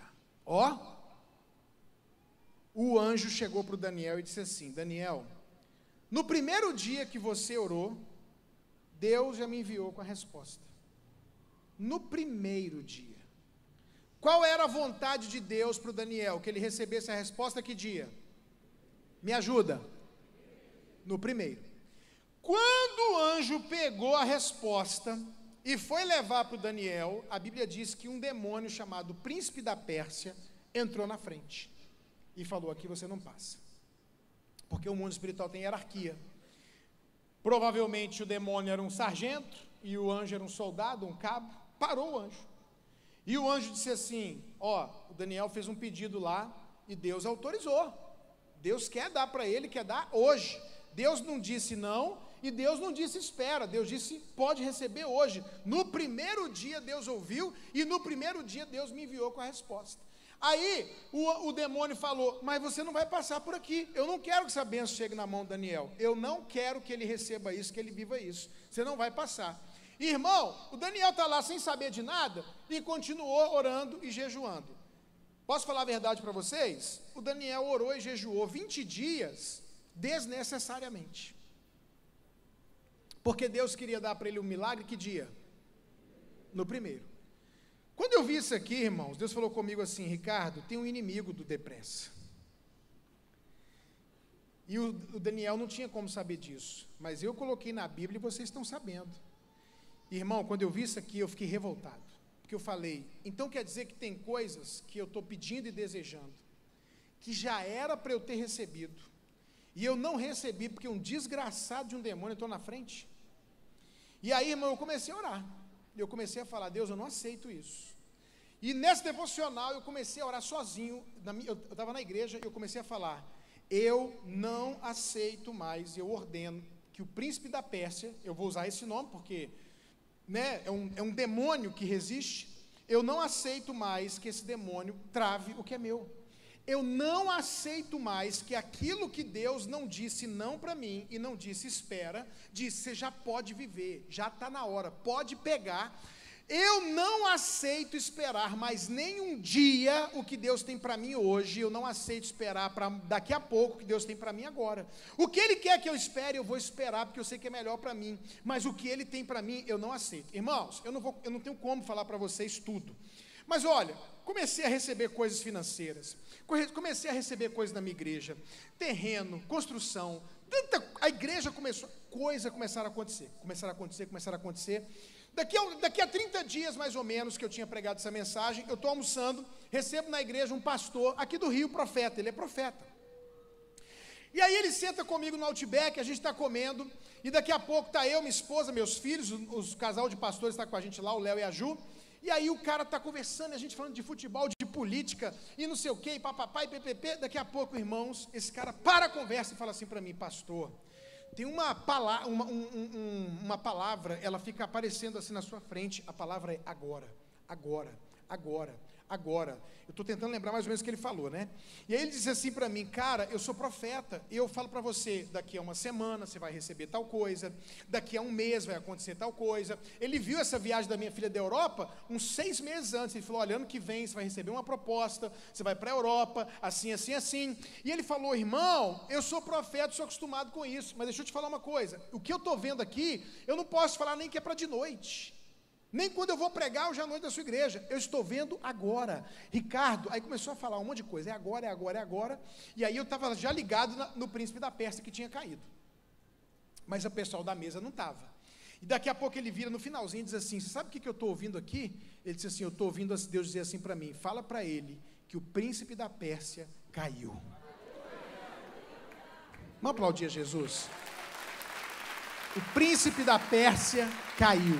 O anjo chegou para o Daniel e disse assim, Daniel, no primeiro dia que você orou, Deus já me enviou com a resposta. No primeiro dia. Qual era a vontade de Deus para o Daniel? Que ele recebesse a resposta que dia? Me ajuda. No primeiro. Quando o anjo pegou a resposta e foi levar para o Daniel, a Bíblia diz que um demônio chamado Príncipe da Pérsia entrou na frente e falou, aqui você não passa, porque o mundo espiritual tem hierarquia. Provavelmente o demônio era um sargento e o anjo era um soldado, um cabo. Parou o anjo e o anjo disse assim, o Daniel fez um pedido lá e Deus autorizou, Deus quer dar para ele, quer dar hoje. Deus não disse não e Deus não disse espera, Deus disse pode receber hoje. No primeiro dia Deus ouviu e no primeiro dia Deus me enviou com a resposta. Aí o demônio falou, mas você não vai passar por aqui, eu não quero que essa bênção chegue na mão do Daniel, eu não quero que ele receba isso, que ele viva isso, você não vai passar. Irmão, o Daniel está lá sem saber de nada e continuou orando e jejuando. Posso falar a verdade para vocês? O Daniel orou e jejuou 20 dias desnecessariamente. Porque Deus queria dar para ele um milagre, que dia? No primeiro. Quando eu vi isso aqui, irmãos, Deus falou comigo assim: Ricardo, tem um inimigo do depressa. E o Daniel não tinha como saber disso, mas eu coloquei na Bíblia e vocês estão sabendo. Irmão, quando eu vi isso aqui, eu fiquei revoltado, porque eu falei, então quer dizer que tem coisas que eu estou pedindo e desejando, que já era para eu ter recebido, e eu não recebi, porque um desgraçado de um demônio entrou na frente. E aí, irmão, eu comecei a orar, eu comecei a falar: Deus, eu não aceito isso. E nessa devocional, eu comecei a orar sozinho, eu estava na igreja, e eu comecei a falar: eu não aceito mais, eu ordeno que o príncipe da Pérsia, eu vou usar esse nome porque, né, é um demônio que resiste, eu não aceito mais que esse demônio trave o que é meu. Eu não aceito mais que aquilo que Deus não disse não para mim, e não disse espera, disse: você já pode viver, já está na hora, pode pegar. Eu não aceito esperar mais nem um dia o que Deus tem para mim hoje, eu não aceito esperar para daqui a pouco o que Deus tem para mim agora. O que Ele quer que eu espere, eu vou esperar, porque eu sei que é melhor para mim, mas o que Ele tem para mim, eu não aceito. Irmãos, eu não tenho como falar para vocês tudo, mas olha, comecei a receber coisas financeiras, comecei a receber coisas na minha igreja, terreno, construção, a igreja começaram a acontecer. Daqui a 30 dias, mais ou menos, que eu tinha pregado essa mensagem, eu estou almoçando, recebo na igreja um pastor, aqui do Rio, profeta, ele é profeta. E aí ele senta comigo no Outback, a gente está comendo, e daqui a pouco está eu, minha esposa, meus filhos, o casal de pastores está com a gente lá, o Léo e a Ju, e aí o cara está conversando, a gente falando de futebol, de política, e não sei o quê, e papapá, e ppp, daqui a pouco, irmãos, esse cara para a conversa e fala assim para mim: pastor, tem uma palavra, ela fica aparecendo assim na sua frente, a palavra é agora, agora, agora, agora. Eu estou tentando lembrar mais ou menos o que ele falou, né? E aí ele disse assim para mim: cara, eu sou profeta, e eu falo para você, daqui a uma semana você vai receber tal coisa, daqui a um mês vai acontecer tal coisa. Ele viu essa viagem da minha filha da Europa uns 6 meses antes, ele falou: olha, ano que vem você vai receber uma proposta, você vai para a Europa, assim, assim, assim. E ele falou: irmão, eu sou profeta, sou acostumado com isso, mas deixa eu te falar uma coisa, o que eu estou vendo aqui, eu não posso falar nem que é para de noite, nem quando eu vou pregar hoje à noite da sua igreja, eu estou vendo agora. Ricardo, aí começou a falar um monte de coisa, é agora, é agora, é agora, e aí eu estava já ligado no príncipe da Pérsia que tinha caído, mas o pessoal da mesa não estava, e daqui a pouco ele vira no finalzinho e diz assim: você sabe o que eu estou ouvindo aqui? Ele disse assim: eu estou ouvindo Deus dizer assim para mim: fala para ele que o príncipe da Pérsia caiu. Vamos aplaudir a Jesus? O príncipe da Pérsia caiu.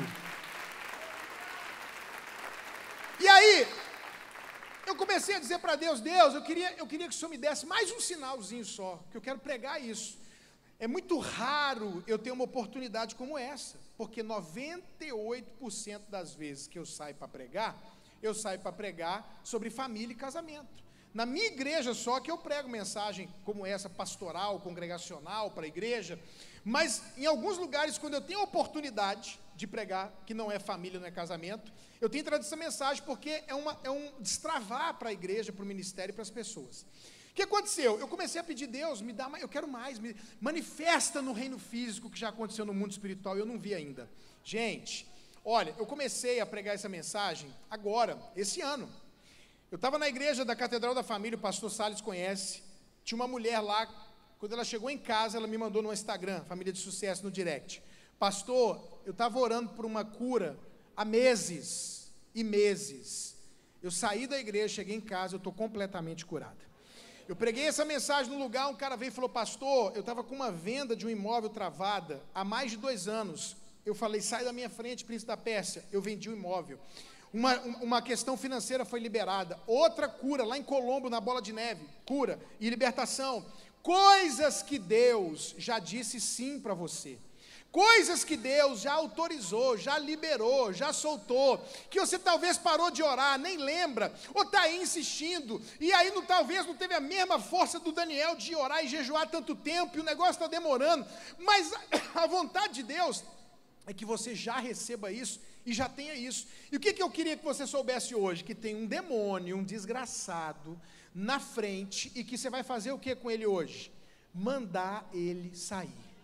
E aí, eu comecei a dizer para Deus: Deus, eu queria que o Senhor me desse mais um sinalzinho só, que eu quero pregar isso. É muito raro eu ter uma oportunidade como essa, porque 98% das vezes que eu saio para pregar sobre família e casamento. Na minha igreja só que eu prego mensagem como essa, pastoral, congregacional, para a igreja, mas em alguns lugares, quando eu tenho a oportunidade de pregar, que não é família, não é casamento, eu tenho trazido essa mensagem, porque é um destravar para a igreja, para o ministério e para as pessoas. O que aconteceu? Eu comecei a pedir: Deus, me dá mais, eu quero mais, manifesta no reino físico, que já aconteceu no mundo espiritual, eu não vi ainda. Gente, olha, eu comecei a pregar essa mensagem agora, esse ano. Eu estava na igreja da Catedral da Família, o pastor Salles conhece, tinha uma mulher lá, quando ela chegou em casa, ela me mandou no Instagram, Família de Sucesso, no direct: pastor, eu estava orando por uma cura há meses e meses, eu saí da igreja, cheguei em casa, eu estou completamente curada. Eu preguei essa mensagem no lugar, um cara veio e falou: pastor, eu estava com uma venda de um imóvel travada há mais de 2 anos, eu falei: sai da minha frente, príncipe da Pérsia, eu vendi o imóvel. Uma questão financeira foi liberada, outra cura, lá em Colombo, na Bola de Neve, cura e libertação, coisas que Deus já disse sim para você, coisas que Deus já autorizou, já liberou, já soltou, que você talvez parou de orar, nem lembra, ou está aí insistindo, e aí talvez não teve a mesma força do Daniel de orar e jejuar tanto tempo, e o negócio está demorando, mas a vontade de Deus é que você já receba isso, e já tenha isso. E o que eu queria que você soubesse hoje? Que tem um demônio, um desgraçado, na frente, e que você vai fazer o que com ele hoje? Mandar ele sair.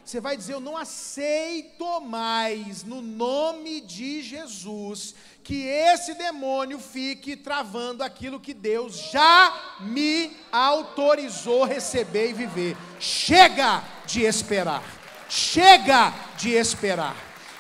Você vai dizer: eu não aceito mais, no nome de Jesus, que esse demônio fique travando aquilo que Deus já me autorizou receber e viver. Chega de esperar. Chega de esperar.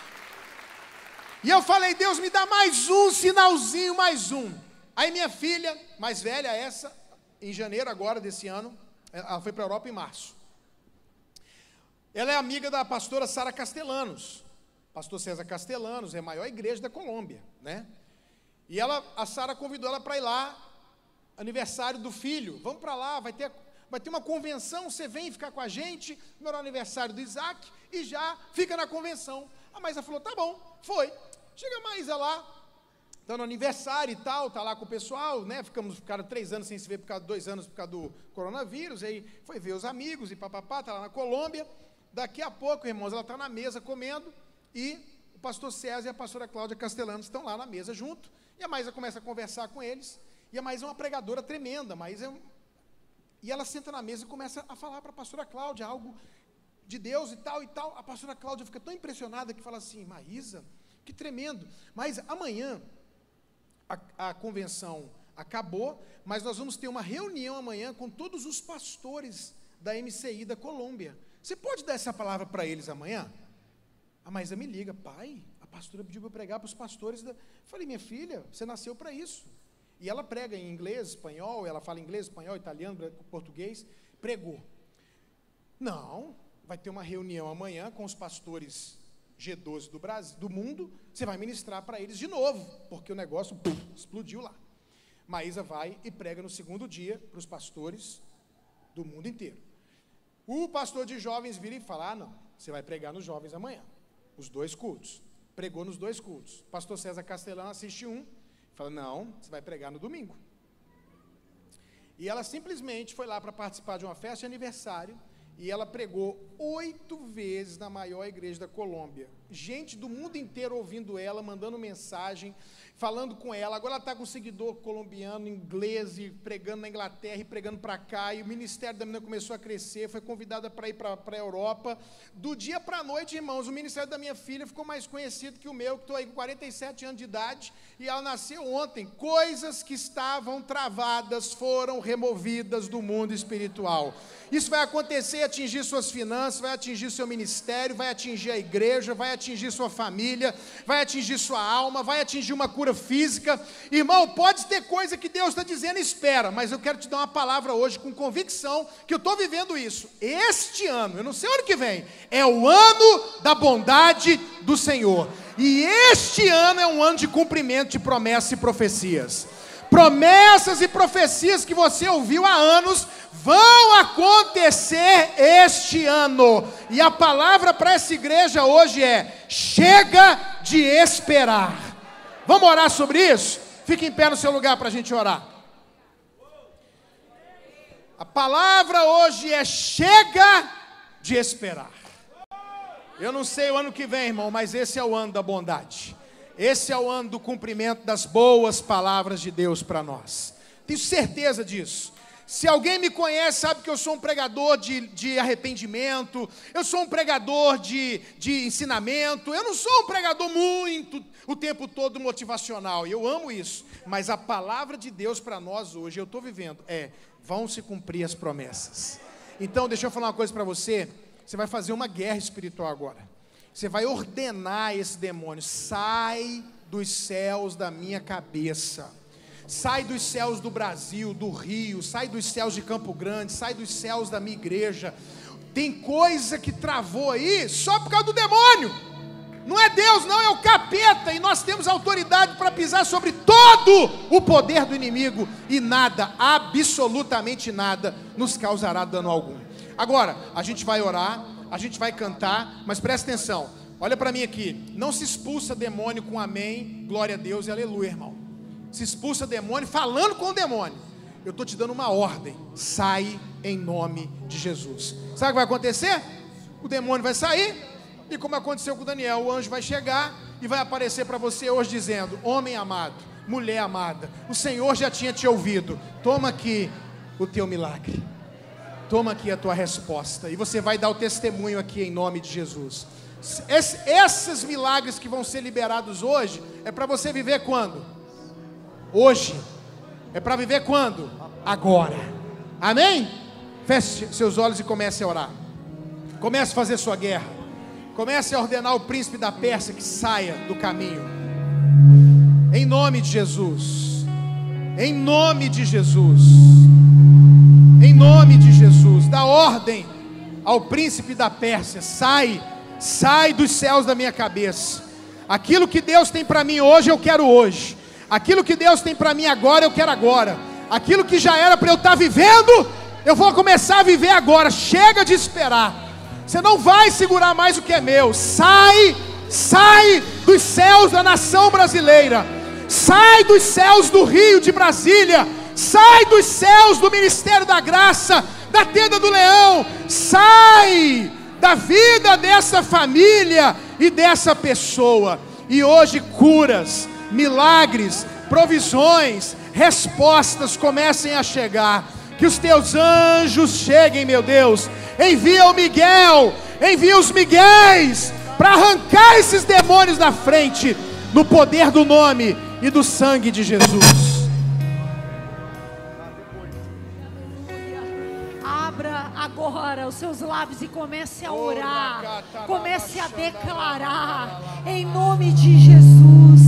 E eu falei: Deus, me dá mais um sinalzinho, mais um. Aí minha filha, mais velha, essa, em janeiro agora desse ano, ela foi para a Europa em março. Ela é amiga da pastora Sara Castellanos. Pastor César Castellanos é a maior igreja da Colômbia, né? E a Sara convidou ela para ir lá, aniversário do filho. Vamos para lá, vai ter uma convenção, você vem ficar com a gente, no aniversário do Isaac, e já fica na convenção. A Maísa falou: tá bom, foi. Chega a Maísa lá, está no aniversário e tal, está lá com o pessoal, né? Ficaram 3 anos sem se ver, 2 anos por causa do coronavírus, aí foi ver os amigos e papapá, está lá na Colômbia. Daqui a pouco, irmãos, ela está na mesa comendo, e o pastor César e a pastora Cláudia Castellanos estão lá na mesa junto, e a Maísa começa a conversar com eles, e a Maísa é uma pregadora tremenda, e ela senta na mesa e começa a falar para a pastora Cláudia algo de Deus e tal, a pastora Cláudia fica tão impressionada que fala assim: Maísa, que tremendo, mas amanhã a convenção acabou, mas nós vamos ter uma reunião amanhã com todos os pastores da MCI da Colômbia. Você pode dar essa palavra para eles amanhã? A Maísa me liga: pai, a pastora pediu para eu pregar para os pastores Eu falei: minha filha, você nasceu para isso. E ela prega em inglês, espanhol, ela fala inglês, espanhol, italiano, português. Pregou. Não, vai ter uma reunião amanhã com os pastores G12 do Brasil, do mundo. Você vai ministrar para eles de novo, porque o negócio explodiu lá. Maísa vai e prega no segundo dia para os pastores do mundo inteiro. O pastor de jovens vira e fala: ah, não, você vai pregar nos jovens amanhã, os 2 cultos. Pregou nos 2 cultos. O pastor César Castellano assiste um, fala: não, você vai pregar no domingo. E ela simplesmente foi lá para participar de uma festa de aniversário, e ela pregou 8 vezes na maior igreja da Colômbia. Gente do mundo inteiro ouvindo ela, mandando mensagem, falando com ela. Agora ela está com um seguidor colombiano, inglês, e pregando na Inglaterra e pregando para cá, e o ministério da menina começou a crescer, foi convidada para ir para a Europa. Do dia para a noite, irmãos, o ministério da minha filha ficou mais conhecido que o meu, que estou aí com 47 anos de idade, e ela nasceu ontem. Coisas que estavam travadas foram removidas do mundo espiritual. Isso vai acontecer, atingir suas finanças, vai atingir seu ministério, vai atingir a igreja, vai atingir sua família, vai atingir sua alma, vai atingir uma cura física. Irmão, pode ter coisa que Deus está dizendo: espera, mas eu quero te dar uma palavra hoje com convicção, que eu estou vivendo isso. Este ano, eu não sei o ano que vem, é o ano da bondade do Senhor, e este ano é um ano de cumprimento de promessas e profecias. Promessas e profecias que você ouviu há anos vão acontecer este ano. E a palavra para essa igreja hoje é: chega de esperar. Vamos orar sobre isso? Fique em pé no seu lugar para a gente orar. A palavra hoje é: chega de esperar. Eu não sei o ano que vem, irmão, mas esse é o ano da bondade. Esse é o ano do cumprimento das boas palavras de Deus para nós. Tenho certeza disso. Se alguém me conhece, sabe que eu sou um pregador de arrependimento, eu sou um pregador de ensinamento, eu não sou um pregador muito o tempo todo motivacional, e eu amo isso, mas a palavra de Deus para nós hoje, eu estou vivendo, vão se cumprir as promessas. Então, deixa eu falar uma coisa para você, você vai fazer uma guerra espiritual agora. Você vai ordenar esse demônio: sai dos céus da minha cabeça, sai dos céus do Brasil, do Rio, sai dos céus de Campo Grande, sai dos céus da minha igreja. Tem coisa que travou aí só por causa do demônio. Não é Deus não, é o capeta, e nós temos autoridade para pisar sobre todo o poder do inimigo, e nada, absolutamente nada, nos causará dano algum. Agora, a gente vai orar, a gente vai cantar, mas presta atenção, olha para mim aqui: não se expulsa demônio com amém, glória a Deus e aleluia, irmão. Se expulsa demônio falando com o demônio. Eu estou te dando uma ordem: sai em nome de Jesus. Sabe o que vai acontecer? O demônio vai sair, e como aconteceu com Daniel, o anjo vai chegar e vai aparecer para você hoje dizendo: homem amado, mulher amada, o Senhor já tinha te ouvido, toma aqui o teu milagre. Toma aqui a tua resposta. E você vai dar o testemunho aqui em nome de Jesus. Esses milagres que vão ser liberados hoje, é para você viver quando? Hoje. É para viver quando? Agora. Amém? Feche seus olhos e comece a orar. Comece a fazer sua guerra. Comece a ordenar o príncipe da Pérsia que saia do caminho. Em nome de Jesus. Em nome de Jesus. Em nome de Jesus. Dá ordem ao príncipe da Pérsia. Sai dos céus da minha cabeça. Aquilo que Deus tem para mim hoje, eu quero hoje. Aquilo que Deus tem para mim agora, eu quero agora. Aquilo que já era para eu estar vivendo, eu vou começar a viver agora. Chega de esperar. Você não vai segurar mais o que é meu. Sai dos céus da nação brasileira. Sai dos céus do Rio de Brasília. Sai dos céus do Ministério da Graça, da Tenda do Leão. Sai da vida dessa família e dessa pessoa. E hoje curas, milagres, provisões, respostas comecem a chegar. Que os teus anjos cheguem, meu Deus. Envia o Miguel, envia os Miguéis para arrancar esses demônios da frente, no poder do nome e do sangue de Jesus. Abra agora os seus lábios e comece a orar, comece a declarar em nome de Jesus.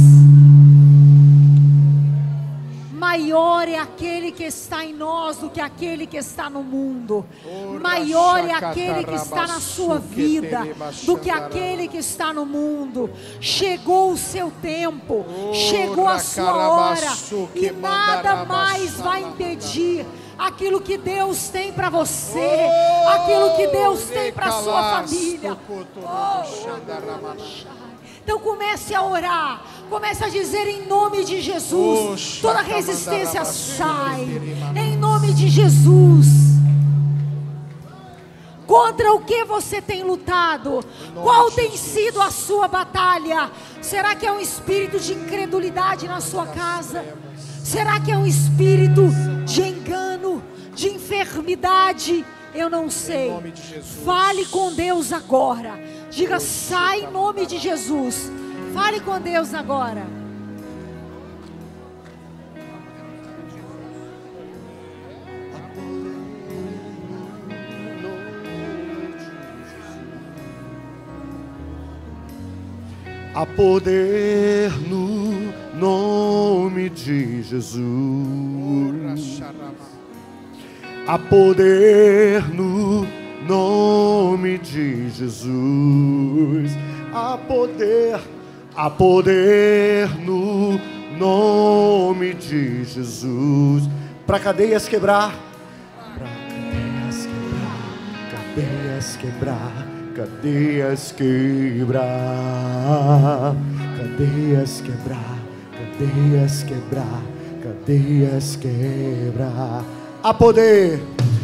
Maior é aquele que está em nós do que aquele que está no mundo. Maior é aquele que está na sua vida do que aquele que está no mundo. Chegou o seu tempo, chegou a sua hora, e nada mais vai impedir aquilo que Deus tem para você, aquilo que Deus tem para a sua família. Então comece a orar, comece a dizer em nome de Jesus, toda resistência sai, em nome de Jesus. Contra o que você tem lutado? Qual tem sido a sua batalha? Será que é um espírito de incredulidade na sua casa? Será que é um espírito de engano, de enfermidade? Eu não sei. Fale com Deus agora. Diga, sai em nome de Jesus. Fale com Deus agora. Há poder no nome de Jesus. Há poder no nome de Jesus. Há poder no nome de Jesus. Para cadeias quebrar, cadeias quebrar, cadeias quebrar, cadeias quebrar, cadeias quebrar, cadeias quebrar. Há poder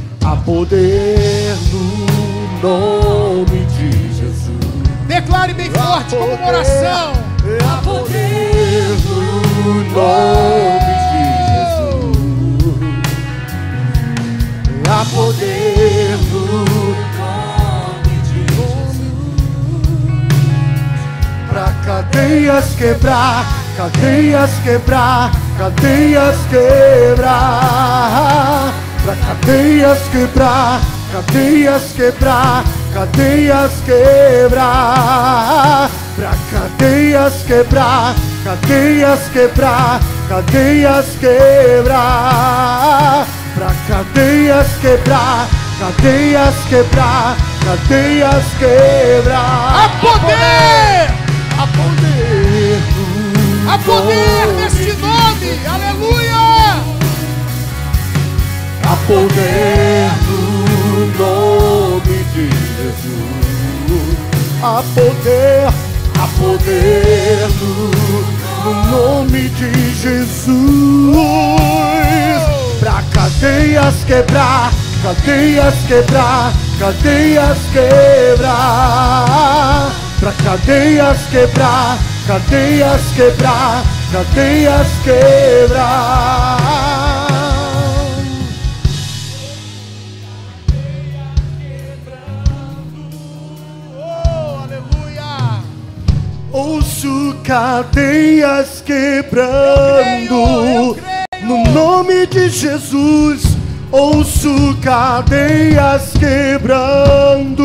no nome de Jesus. Declare bem forte como uma oração. Há poder no nome de Jesus. Há poder no nome de Jesus. Pra cadeias quebrar, cadeias quebrar, cadeias quebrar. Pra cadeias quebrar, cadeias quebrar, cadeias quebrar. Pra cadeias quebrar, cadeias quebrar, cadeias quebrar. Pra cadeias quebrar, cadeias quebrar, cadeias quebrar. Há poder! Há poder! Há poder neste nome! Aleluia! Há poder no nome de Jesus. Há poder no nome de Jesus. Pra cadeias quebrar, cadeias quebrar, cadeias quebrar. Pra cadeias quebrar, cadeias quebrar, cadeias quebrar. Ouço cadeias quebrando. No nome de Jesus, ouço cadeias quebrando.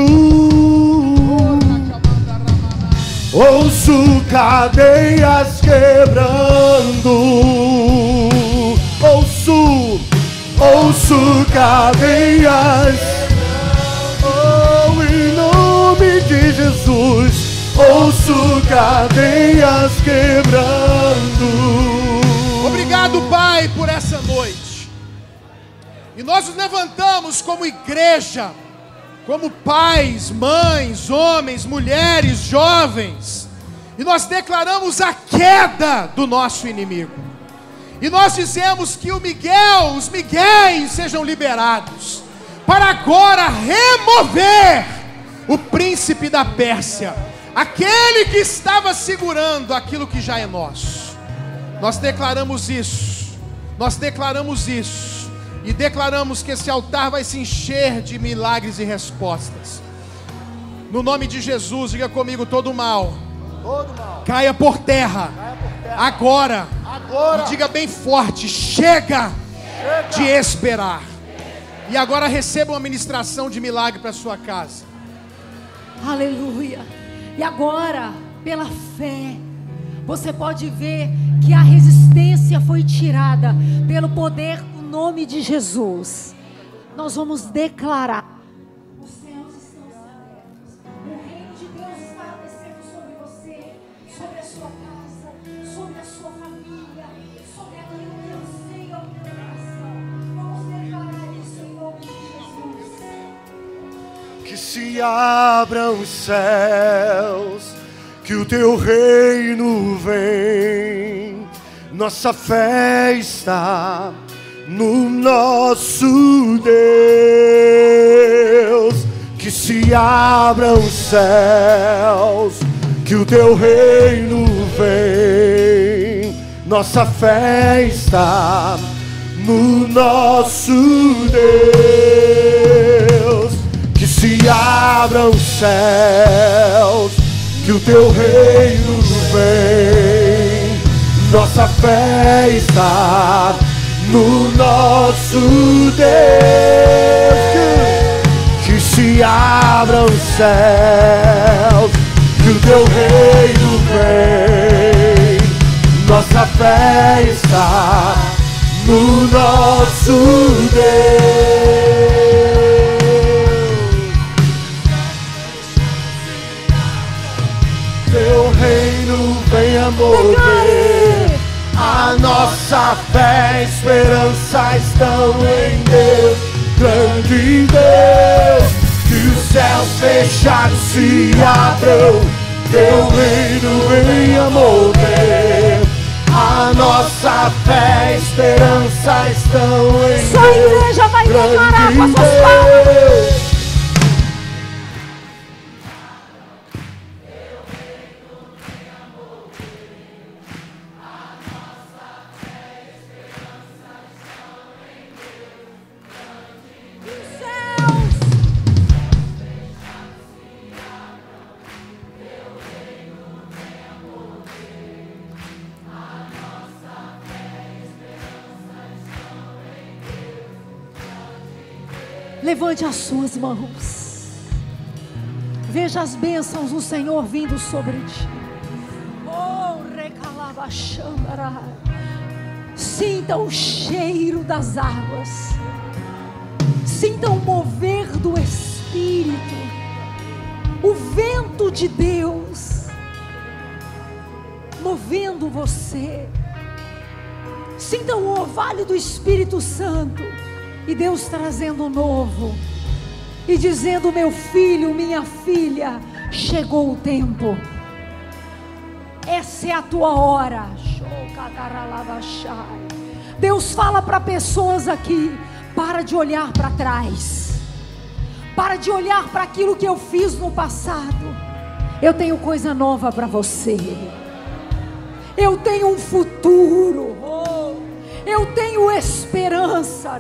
Ouço cadeias quebrando. Ouço cadeias. Oh, em nome de Jesus, ouço cadeias quebrando. Obrigado, Pai, por essa noite. E nós nos levantamos como igreja, como pais, mães, homens, mulheres, jovens, e nós declaramos a queda do nosso inimigo. E nós dizemos que os miguéis sejam liberados, para agora remover o príncipe da Pérsia, aquele que estava segurando aquilo que já é nosso. Nós declaramos isso, e declaramos que esse altar vai se encher de milagres e respostas. No nome de Jesus, diga comigo: todo mal caia por terra, agora. E diga bem forte: chega de esperar. E agora receba uma ministração de milagre para sua casa. Aleluia. E agora, pela fé, você pode ver que a resistência foi tirada pelo poder do nome de Jesus. Nós vamos declarar: os céus estão abertos, o reino de Deus está descendo sobre você, sobre a sua casa, sobre a sua família, sobre aquilo que anseia o teu coração. Vamos declarar isso em nome de Jesus. Que se abram os céus, que o teu reino vem. Nossa fé está no nosso Deus. Que se abram os céus, que o teu reino vem. Nossa fé está no nosso Deus. Que se abram os céus, que o teu reino vem. Nossa fé está no nosso Deus. Que se abram os céus, que o teu reino vem. Nossa fé está no nosso Deus. Teu reino venha mover. A nossa fé e esperança estão em Deus, grande Deus. Que os céus fechados se abram, teu reino venha mover. A nossa fé e esperança estão em Deus. Só a igreja vai declarar com as suas palavras. Levante as suas mãos. Veja as bênçãos do Senhor vindo sobre ti. Oh, recalabachandara. Sinta o cheiro das águas. Sinta o mover do Espírito. O vento de Deus movendo você. Sinta o orvalho do Espírito Santo. E Deus trazendo o novo. E dizendo: meu filho, minha filha, chegou o tempo. Essa é a tua hora. Deus fala para pessoas aqui: para de olhar para trás. Para de olhar para aquilo que eu fiz no passado. Eu tenho coisa nova para você. Eu tenho um futuro. Eu tenho esperança.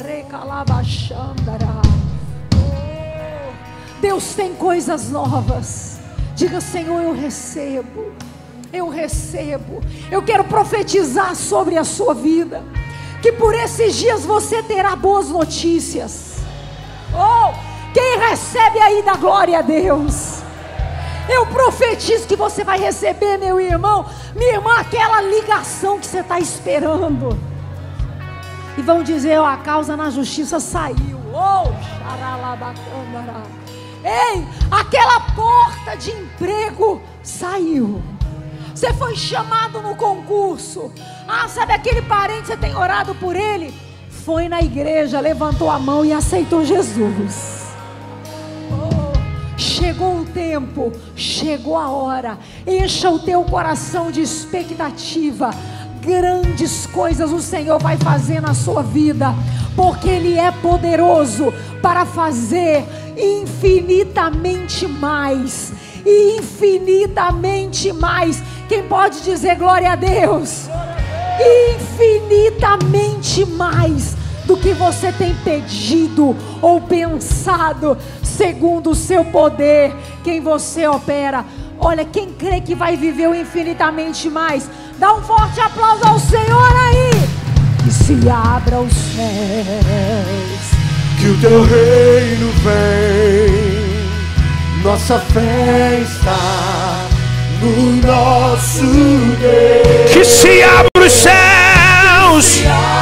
Deus tem coisas novas. Diga: Senhor, eu recebo. eu recebo. Eu quero profetizar sobre a sua vida, que por esses dias você terá boas notícias. Oh, quem recebe aí, dá glória a Deus. Eu profetizo que você vai receber, meu irmão, minha irmã, aquela ligação que você está esperando. E vão dizer, ó, a causa na justiça saiu. Oh, xaralabacandara. Ei, aquela porta de emprego saiu. Você foi chamado no concurso. Ah, sabe aquele parente que você tem orado por ele? Foi na igreja, levantou a mão e aceitou Jesus. Chegou o tempo, chegou a hora. Encha o teu coração de expectativa. Grandes coisas o Senhor vai fazer na sua vida, porque Ele é poderoso para fazer infinitamente mais. E infinitamente mais. Quem pode dizer glória a Deus? Infinitamente mais do que você tem pedido ou pensado, segundo o seu poder, quem você opera. Olha, quem crê que vai viver o infinitamente mais, dá um forte aplauso ao Senhor aí. Que se abra os céus, que o teu reino vem, nossa fé está no nosso Deus. Que se abra os céus,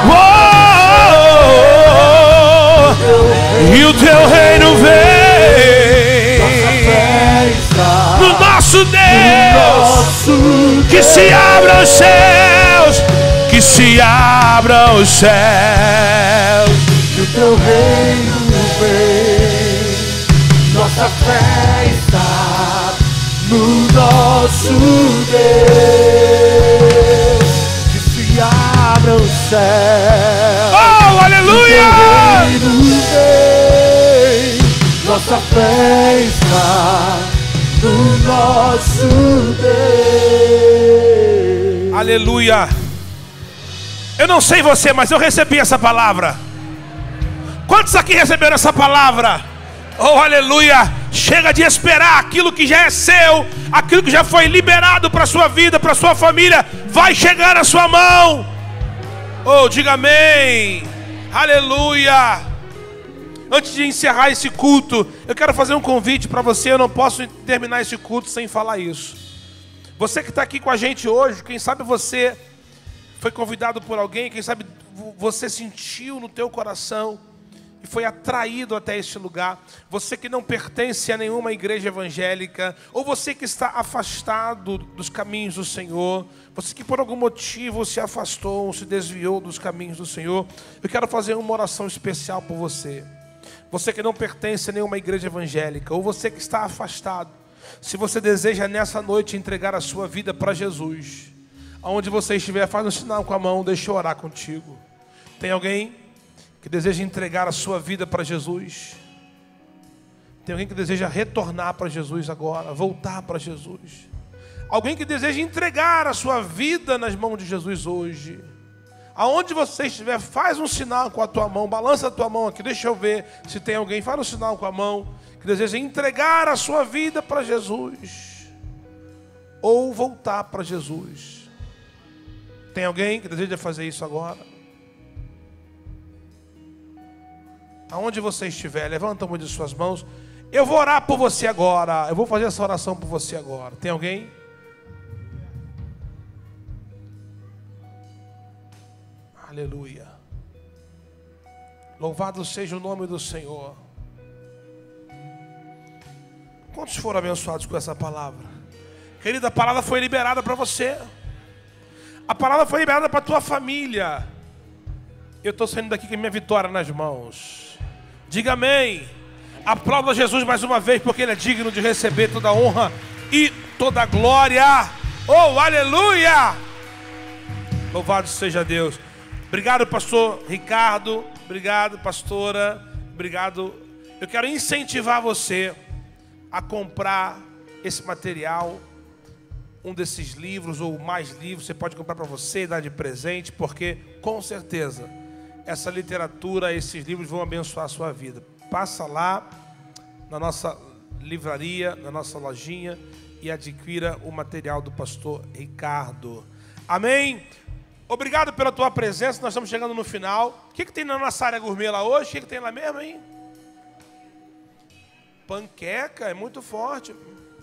e o teu reino vem, no nosso Deus. Que se abram os céus, que se abram os céus. Que o teu reino vem, nossa fé está no nosso Deus. Que se abram os céus. Oh, aleluia! Nossa fé está no nosso Deus. Aleluia! Eu não sei você, mas eu recebi essa palavra. Quantos aqui receberam essa palavra? Oh, aleluia! Chega de esperar aquilo que já é seu, aquilo que já foi liberado para a sua vida, para a sua família, vai chegar na sua mão. Oh, diga amém. Aleluia. Antes de encerrar esse culto, eu quero fazer um convite para você. Eu não posso terminar esse culto sem falar isso. Você que está aqui com a gente hoje, quem sabe você foi convidado por alguém, quem sabe você sentiu no teu coração e foi atraído até este lugar. Você que não pertence a nenhuma igreja evangélica, ou você que está afastado dos caminhos do Senhor, você que por algum motivo se afastou, se desviou dos caminhos do Senhor, eu quero fazer uma oração especial por você. Você que não pertence a nenhuma igreja evangélica, ou você que está afastado, se você deseja nessa noite entregar a sua vida para Jesus, aonde você estiver, faz um sinal com a mão, deixa eu orar contigo. Tem alguém que deseja entregar a sua vida para Jesus? Tem alguém que deseja retornar para Jesus agora, voltar para Jesus? Alguém que deseja entregar a sua vida nas mãos de Jesus hoje? Aonde você estiver, faz um sinal com a tua mão, balança a tua mão aqui, deixa eu ver se tem alguém, faz um sinal com a mão, que deseja entregar a sua vida para Jesus, ou voltar para Jesus. Tem alguém que deseja fazer isso agora? Aonde você estiver, levanta uma de suas mãos. Eu vou orar por você agora, eu vou fazer essa oração por você agora. Tem alguém? Aleluia. Louvado seja o nome do Senhor. Quantos foram abençoados com essa palavra? Querida, a palavra foi liberada para você. A palavra foi liberada para a tua família. Eu estou saindo daqui com a minha vitória nas mãos. Diga amém. Aplauda Jesus mais uma vez, porque Ele é digno de receber toda a honra e toda a glória. Oh, aleluia. Louvado seja Deus. Obrigado, pastor Ricardo. Obrigado, pastora. Obrigado. Eu quero incentivar você a comprar esse material, um desses livros ou mais livros. Você pode comprar para você e dar de presente, porque com certeza essa literatura, esses livros vão abençoar a sua vida. Passa lá na nossa livraria, na nossa lojinha, e adquira o material do pastor Ricardo. Amém? Obrigado pela tua presença, nós estamos chegando no final. O que tem na nossa área gourmet lá hoje? O que tem lá mesmo, hein? Panqueca, é muito forte.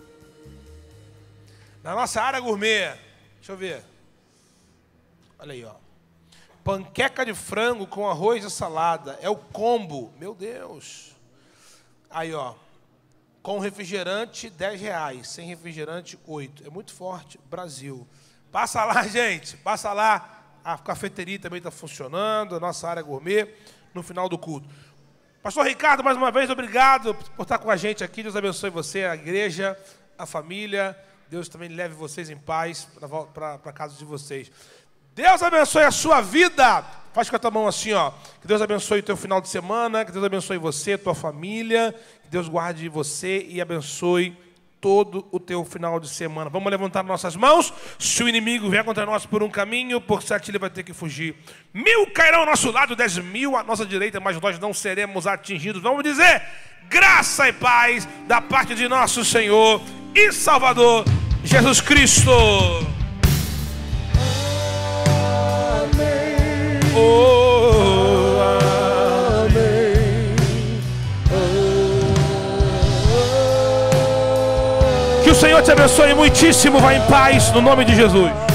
Na nossa área gourmet, deixa eu ver. Olha aí, ó. Panqueca de frango com arroz e salada. É o combo. Meu Deus. Aí, ó. Com refrigerante, R$10. Sem refrigerante, 8. É muito forte. Brasil. Passa lá, gente. Passa lá. A cafeteria também está funcionando. A nossa área gourmet. No final do culto. Pastor Ricardo, mais uma vez, obrigado por estar com a gente aqui. Deus abençoe você, a igreja, a família. Deus também leve vocês em paz para a casa de vocês. Deus abençoe a sua vida. Faz com a tua mão assim, ó. Que Deus abençoe o teu final de semana. Que Deus abençoe você, tua família. Que Deus guarde você e abençoe todo o teu final de semana. Vamos levantar nossas mãos. Se o inimigo vier contra nós por um caminho, por 7 ele vai ter que fugir. 1000 cairão ao nosso lado, 10.000 à nossa direita, mas nós não seremos atingidos. Vamos dizer, graça e paz da parte de nosso Senhor e Salvador Jesus Cristo. Oh, amém. Que o Senhor te abençoe muitíssimo. Vá em paz no nome de Jesus.